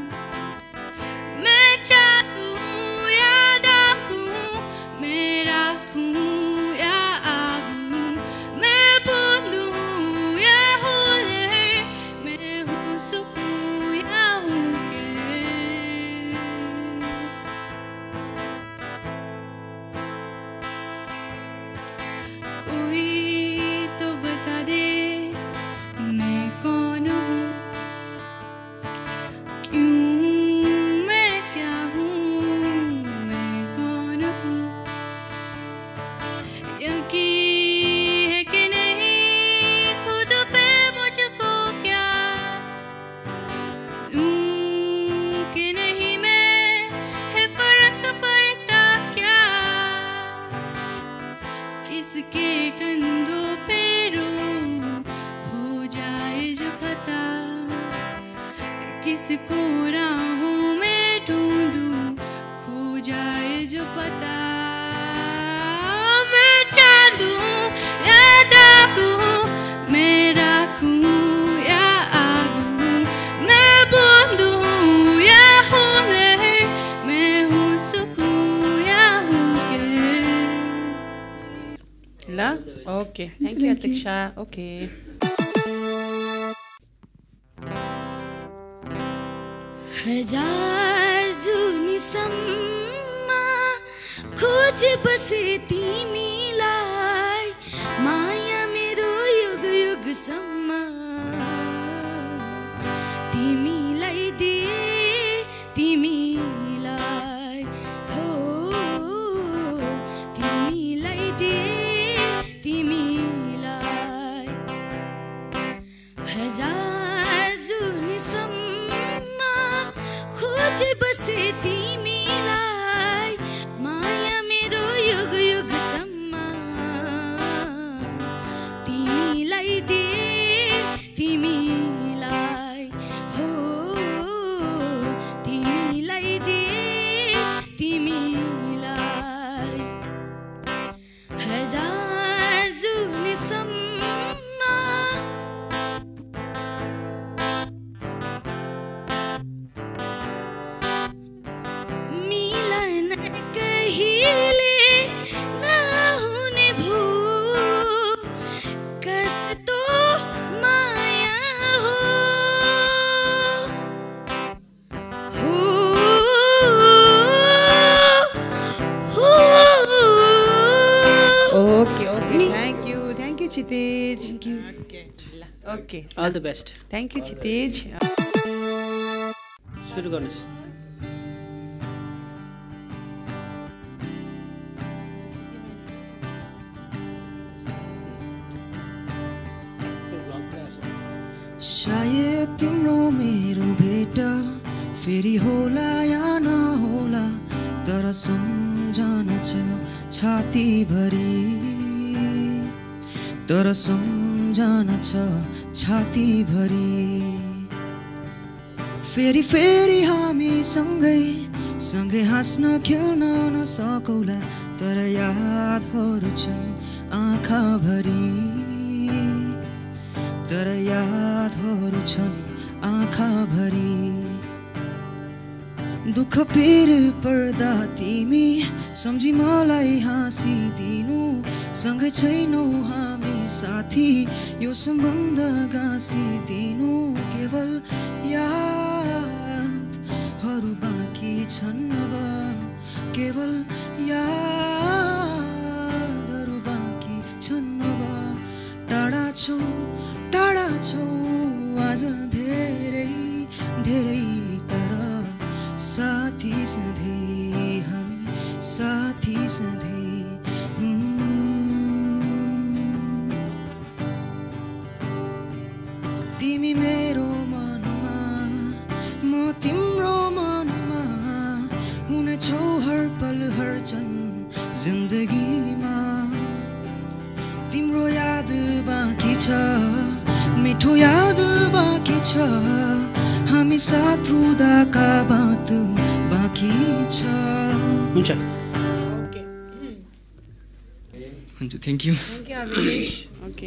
मैं चाहूं या दागूं मैं राखूं या आगूं मैं बूंदूं या हूँ लहर मैं हूँ सुकून या हूँ कहर कोई तो बता दे okay thank you Adhyaksha okay हजार जुनीसम्म खोजे बसे तिमीलाई माया मेरो युग युगसम्म तिमीलाई दिए तिमीलाई हो तिमीलाई दिए तिमीलाई हजार जुनीसम्म खोजे बसे तिमीलाई माया मेरो युग युगसम्म तिमीलाई दिए तिमीलाई हो तिमीलाई दिए तिमीलाई हजार जुनीसम्म मिलन कहिले नहुने भो कस्तो माया हो okay okay thank you Kshitij okay all the best thank you Kshitij सुरु गर्नुहोस् सायद तिम्रो मेरो भेट फेरि होला या नहोला तर सम्झना छ छातीभरि तर सम्झना छ छातीभरि फेरि फेरि हामी सँगै हाँस्न खेल्न नसकौला तर यादहरू छन् आँखाभरि तर यादहरू छन् आँखाभरि दुःख पीर पर्दा तिमी सम्झी मलाई हाँसिदिनु सँगै छैनौ हामी साथी यो सम्बन्ध गाँसिदिनु केवल यादहरू बाँकी छन् अब केवल यादहरू बाँकी छन् अब टाढा छौ आज धेरै धेरै तर साथी सधैँ हामी साथी सधैँ तिमी मेरो मनमा म तिम्रो मनमा हुने छौ हर पल हर क्षण जिन्दगीमा तिम्रो याद बाँकी छ मिठो याद बाँकी छ हामी साथ हुँदाका बात बाँकी छ हुन्छ हुन्छ थ्याङ्क यू अविनाश ओके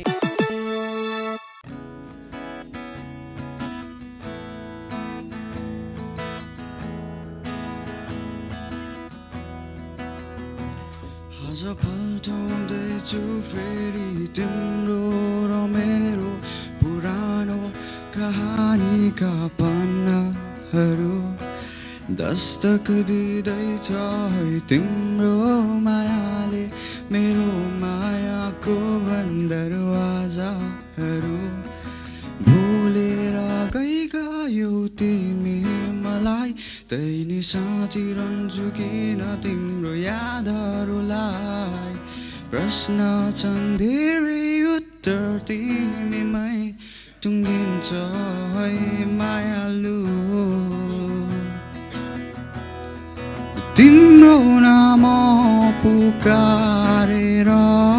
आज पल्टाउँदैछु फेरि तिम्रो र मेरो पुरानो कहानीका पन्नाहरू दस्तक दिँदैछ है तिम्रो मायाले मेरो मायाको बन्द दरवाजाहरू भुलेर गइगयौ तिमी मलाई तैनी साँचिरहन्छु किन तिम्रो यादहरूलाई प्रश्न छन् धेरै उत्तर तिमीमै टुङ्गिन्छ है मायालु तिम्रो नाम पुकारेर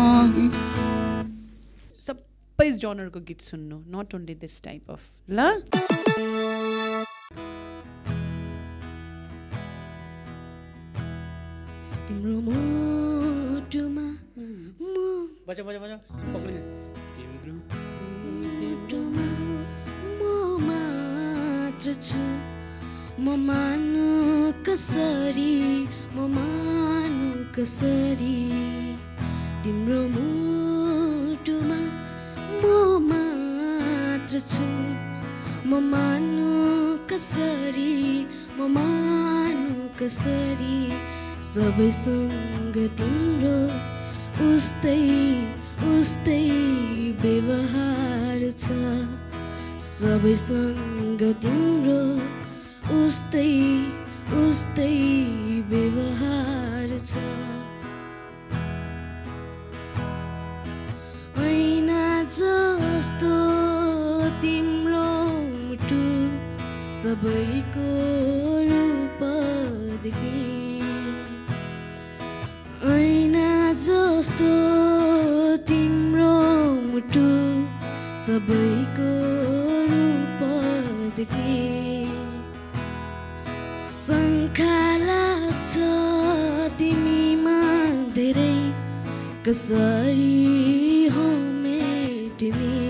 सबै जनरको गीत सुन्नु not only this type of ल तिम्रो मुटुमा बजा बजा बजा पक्रिनु तिम्रो मुटुमा म मात्र छु म मानु कसरी तिम्रो मुटुमा मुटुमा म मात्र छु म मान्नु कसरी म मान्नु कसरी सबैसँग तिम्रो उस्तै उस्तै व्यवहार छ सबैसँग तिम्रो उस्तै उस्तै व्यवहार छ ऐना जस्तो तिम्रो मुटु सबैको रूप देख्ने ऐना जस्तो तिम्रो मुटु सबैको रूप देख्ने शङ्का लाग्छ तिमीमा धेरै कसरी हो मेट्ने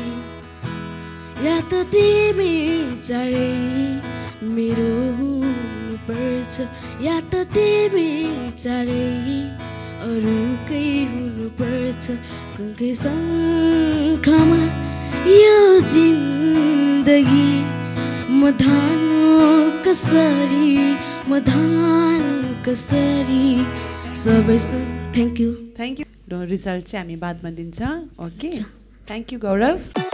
या त तिमी चाँडै मेरो हुनुपर्छ या त तिमी चाँडै अरूकै हुनुपर्छ सँगै शङ्खमा यो जिन्दगी म धानु कसरी म धानु कसरी सबैसँग थ्याङ्क यू रिजल्ट चाहिँ हामी बादमा दिन्छ ओके थ्याङ्क यू गौरव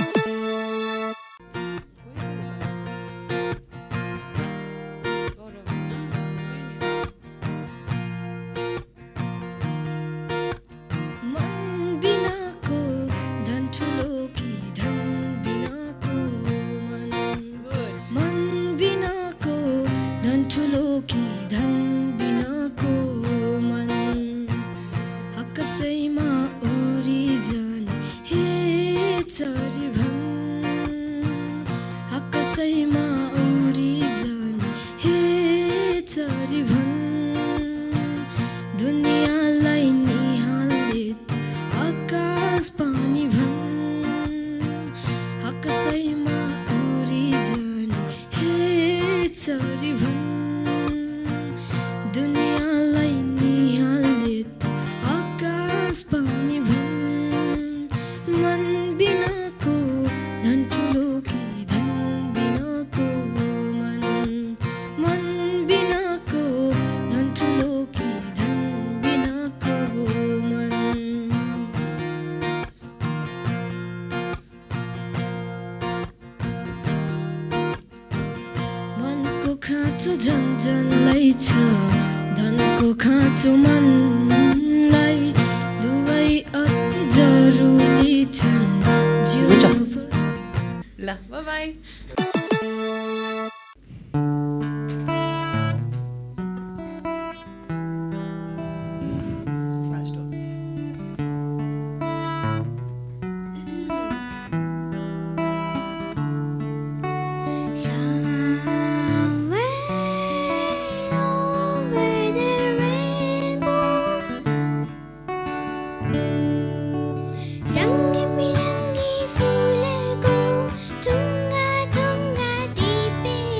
झन्झनलाई छ धनको खाँचो मनलाई दुवै अति जरुरी छन् ल बाइ रङ्गी बिरङ्गी फुलको ढुङ्गा ढुङ्गा टिपे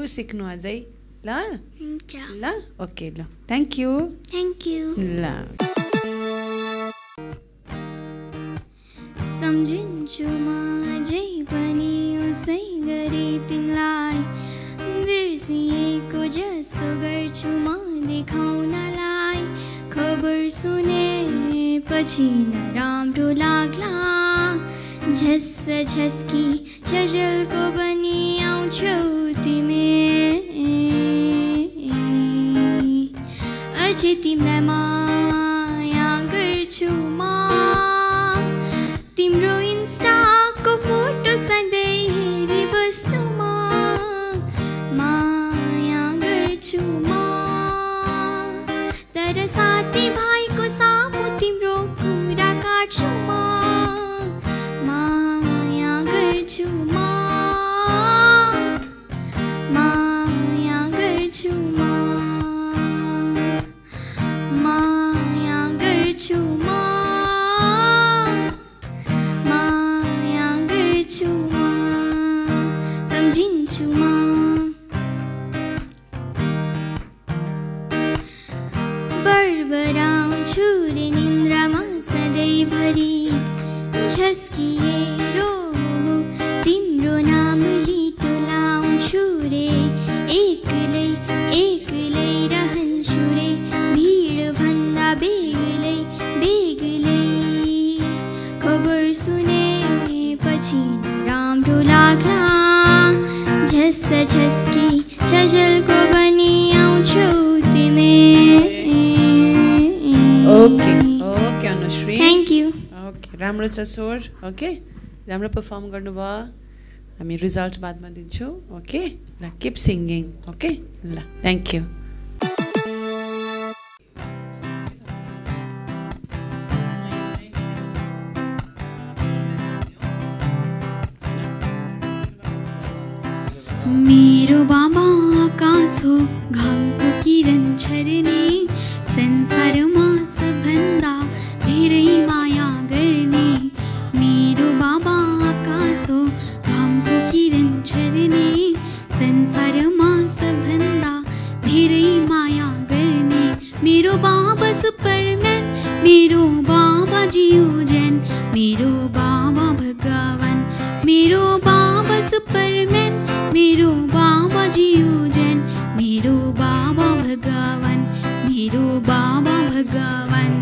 सिक्नु अझै ल हुन्छ ल ओके ल थ्याङ्क यू थ्याङ्क यू ल सम्झिन्छु म अझै पनि उसै गरी तिमीलाई बिर्सिएको जस्तो गर्छु म देखाउनलाई खबर सुनेपछि नराम्रो लाग्ला झस्स झस्की झझलको बनी आउँछौ तिमी अझै तिमीलाई माया गर्छु म तिम्रो इन्स्टाको फोटो सधैँ हेरिबस्छु म माया गर्छु म तर साथीभाइको सामु तिम्रो कुरा काट्छु म माया गर्छु म माया गर्छु म माया गर्छु म माया गर्छु म सम्झिन्छु म बरबराउँछु रे निन्द्रामा सधैँभरि झस्किएर तिम्रो नाम लिटोलाउँछु रे एक्लै एक्लै रहन्छु रे भिडभन्दा बेग्लै बेग्लै खबर सुनेपछि राम्रो लाग्ला झस्स झस्की झझलको बनी आउँछौ तिमी okay okay Anushree thank you okay राम्रो छ स्वर ओके राम्रो पर्फर्म गर्नुभयो हामी रिजल्ट बादमा दिन्छु ओके ल किप सिङ्गिङ ओके ल थ्याङ्क यू मेरो बाबा आकाश हो घामको किरण छर्ने संसारमा सबभन्दा धेरै माया गर्ने मेरो बाबा आकाश हो घामको किरण छर्ने संसारमा सबभन्दा धेरै माया गर्ने मेरो बाबा सुपरम्यान मेरो बाबा जियोजेन मेरो बाबा भगवान मेरो बाबा सुपरम्यान मेरो बाबा जियोजेन मेरो बाबा भगवान मेरो बाबा भगवान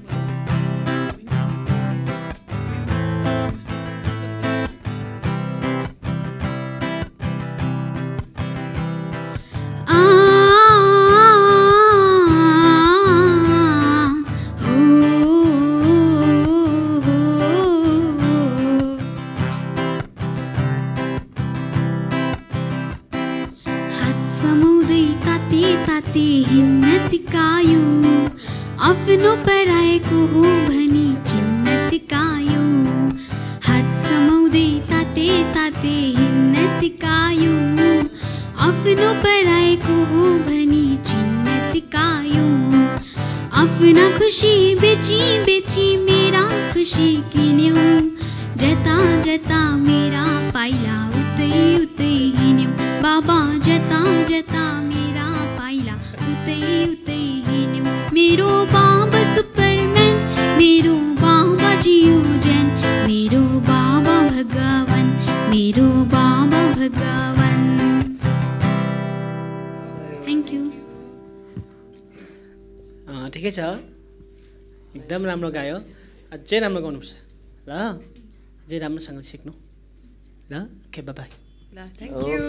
आफ्नो पराएको हो भनी चिन्न सिकायो हात समाउँदै ताते ताते हिँड्न सिकायो आफ्नो पराएको हो भनी चिन्न सिकायो आफ्ना खुसी बेची बेची मेरा खुसी किन्यौ जता जता मेरा पाइला उतै उतै हिँड्यौ बाबा जता जता मेरा पाइला उतै उतै हिँड्यौ मेरो बाबा सुपरम्यान मेरो बाबा जियोजेन मेरो बाबा भगवान मेरो बाबा भगवान थ्याङ्क यू ठिकै छ एकदम राम्रो गायो अझै राम्रो गाउनुपर्छ ल अझै राम्रोसँग सिक्नु ल ओके बाई ल थ्याङ्क यू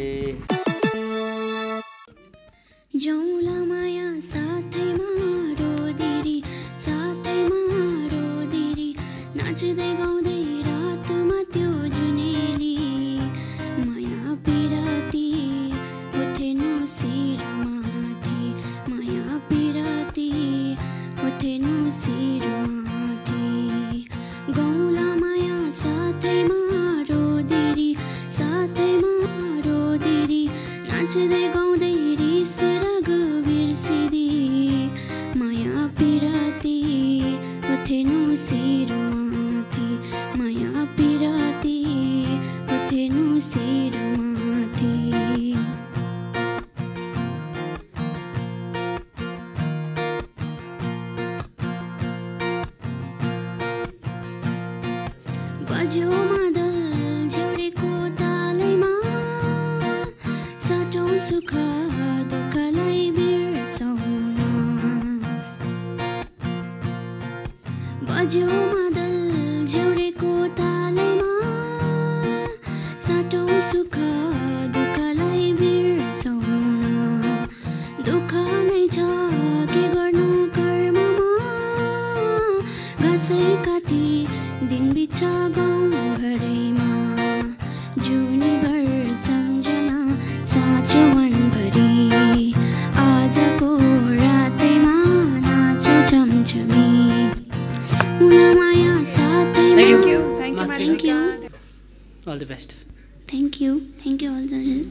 जाउँला माया साथैमा रोदेरी नाच्दै गाउँदै रातमा त्यो जुनेली माया पिराती उठेनु शिरमाथि माया पिराती उठेनु शिरमाथि गाउँला माया साथैमा रोदेरी नाच्दै गाउँदै रिस राग बिर्सिदी माया पिराती उठेनु शिरमाथि माया पिराती उठेनु शिरमाथि बज्यो मादल झ्याउरेको तालैमा साटौँ सुख दुःखलाई बिर्साउन बज्यो मादल झ्याउरेको तालैमा साटौँ सुख दुःखलाई बिर्साउन दुःख नै छ के गर्नु कर्ममा घाँसै काटी दिन बिछ गाउँघरैमा जुनी भर सम्झना साँचो मनभरि आजको रातैमा नाचो झमझमी माया साथैमा Thank you. Thank you, Thank you. All the best. Thank you all judges.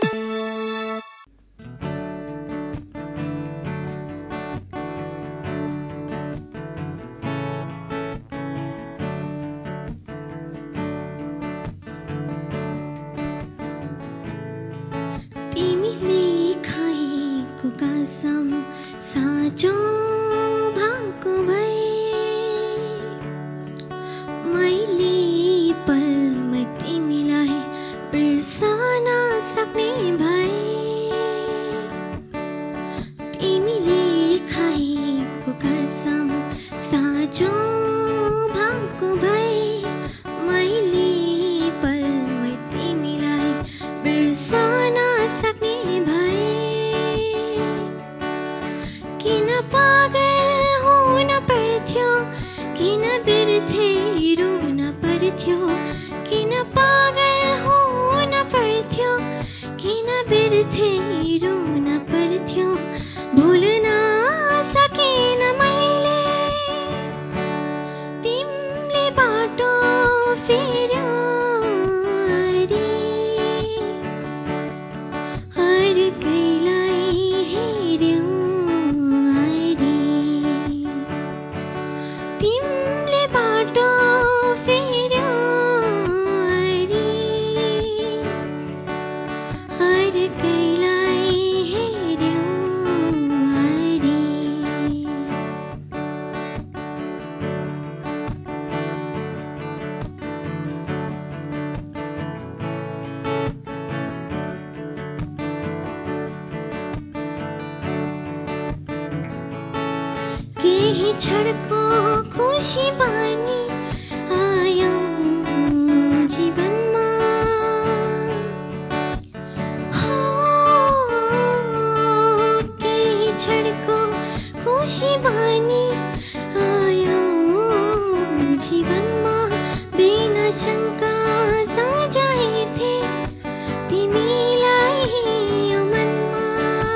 तिमीले खाएको कसम साँचो भएको भए मैले पलमा तिमीलाई बिर्सन सक्ने भए तिमीले खाएको कसम साँचो भएको भए मैले पलमा तिमीलाई बिर्सन सक्ने भए किन पागल हुन पर्थ्यो किन बिर्थे रुन पर्थ्यो किन पागल हुन पर्थ्यो किन बिर्थे रुन पर्थ्यो भुल्न सकेन मैले तिमीले बाटो फेर्यो अर्कैलाई हेर्यौ तिमीले बाटो फेर्यो अर्कैलाई हेर्यौ केही क्षणको खुसी बानी आयो जीवनमा हो केही क्षणको खुसी बानी आयो जीवनमा बिना शङ्का सजाएथे तिमीलाई यो मनमा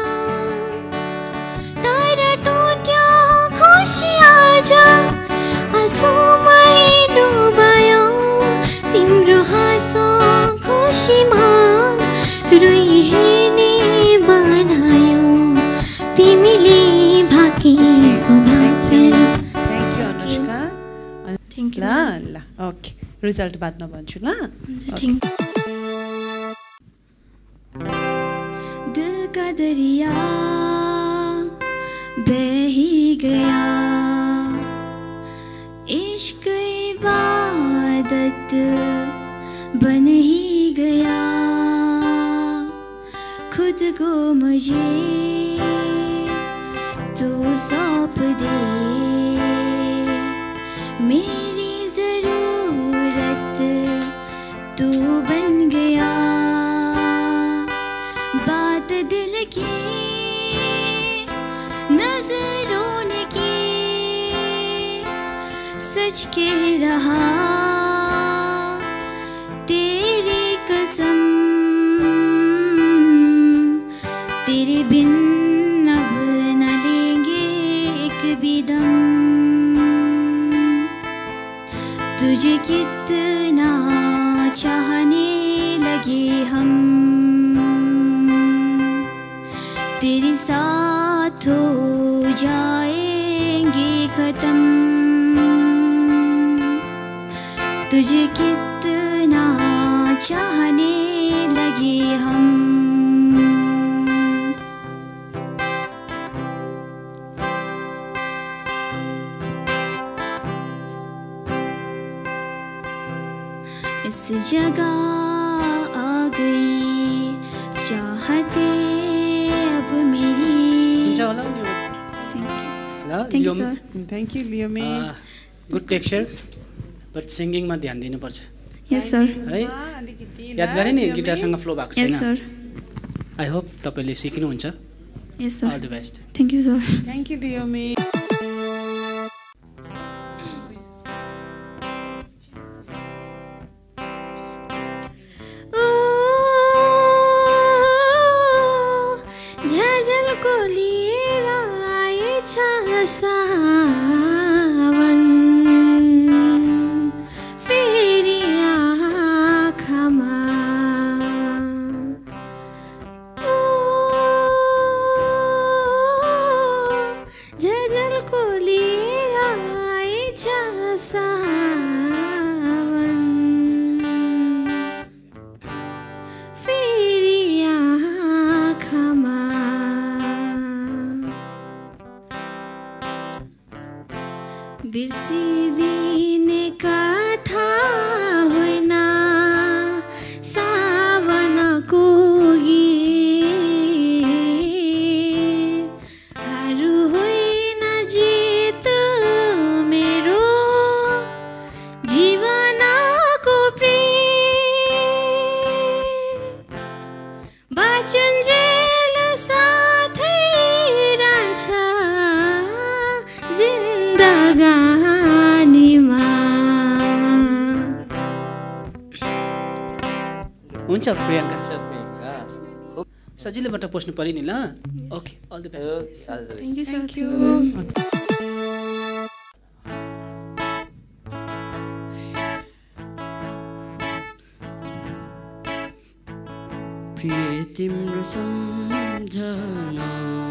तर टुट्यो खुसी आज आँसुमै डुबायो तिम्रो हाँसो खुसीमा रोइहेर्ने बनायो तिमीले भाकेको भाकल Thank you, Anushka. Thank you. ल ल ओके रिजल्ट बादमा भन्छु ल Thank you. दिल का दरिया बही गया इश्क इबादत बन ही गया खुद को मुझे तू सौंप दे मेरी जरूरत तू बन गया बात दिल की नजरों ने की सच कह रहा तेरी कसम तेरे बिन अब न लेंगे एक भी दम तुझे कितना चाहने लगे हम तेरे साथ हो जाएंगे खत्म तुझे कितना चाहने लगे हम इस जगह आ गई चाहते अब मेरी। Thank you sir. Thank you लियोमी। गुड टेक्स्चर बट सिङ्गिङमा ध्यान दिनुपर्छ यस सर। है। याद गरे नि गिटारसँग फ्लो भएको यस छैन। सर। आई होप तपाईँले सिक्नुहुन्छ। Yes sir. All the best. Thank you sir. Thank you लियोमी। झझलको लिएर आएछ सावन फेरि आँखामा झझलको लिएर आएछ सावन फेरि आँखामा बिर्सिदिने कथा होइन सावनको गीत हारु होइन जित मेरो जीवनको प्रेम बाँचुन्जेल साथै रहन्छ जिन्दगानीमा। हुन्छ प्रियङ्का। सजिलोबाट पोस्नु पऱ्यो नि ल। Okay all the best. Thank you sir. प्रिय तिम्रो सम्झना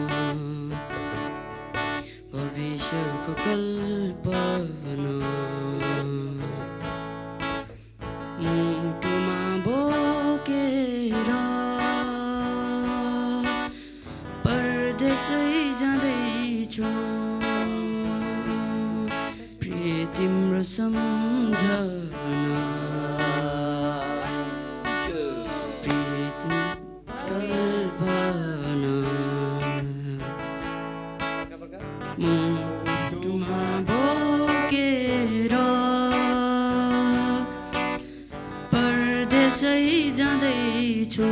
भविष्यको कल्पना मुटुमा बोकेर परदेशै जाँदैछु प्रिय तिम्रो सम्झना मुटुमा बोकेर परदेशै जाँदैछु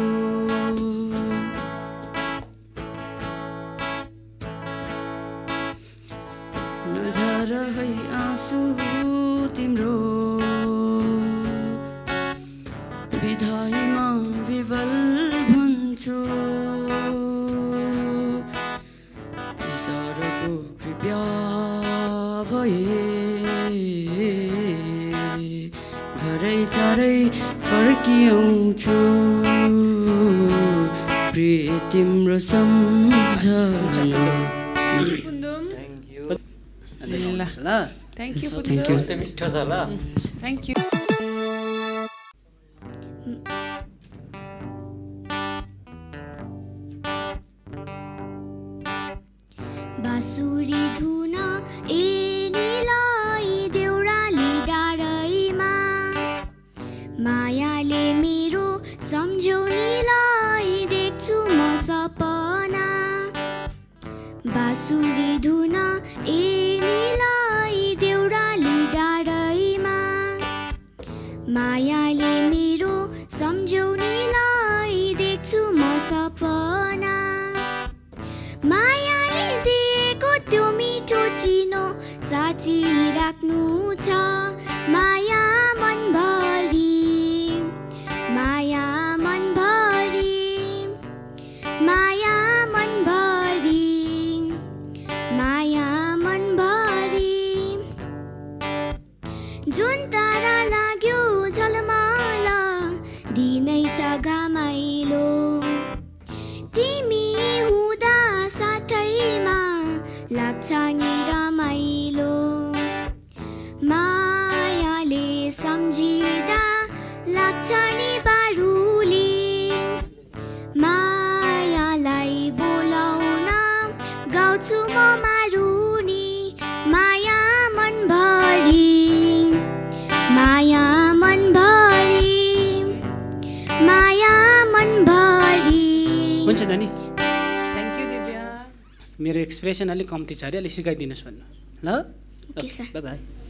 नझर है आँसु तिम्रो विधाईमा विवल भन्छु ईश्वरको कृपा भए घरै चारै फर्किआउँछु प्रिय तिम्रो सम्झना। Thank you. मिठो छ ल। Thank you. बाँसुरी धुन एनीलाई देउराली डाँडैमा मायाले मेरो सम्झौनीलाई देख्छु म सपना। बाँसुरी धुन एनीलाई देउराली डाँडैमा मायाले मेरो सम्झौनीलाई देख्छु म सपना। मायाले दिएको त्यो मिठो चिनो साँची राख्नु छ माया मनभरि माया मनभरि माया मनभरि माया मनभरि जुन तारा लाग्यो झलमल दिनै छ घामाइलो तिमी हुँदा साथैमा लाग्छ नि रमाइलो मायाले सम्झिँदा लाग्छ नि बारुली मायालाई बोलाउन गाउँछु म मारुनी माया मनभरि माया मनभरि नानी थ्याङ्क यू दिव्या मेरो एक्सप्रेसन अलिक कम्ती छ अरे अलिक सिकाइदिनुहोस् भन्नु ल ओके सर बाई बाई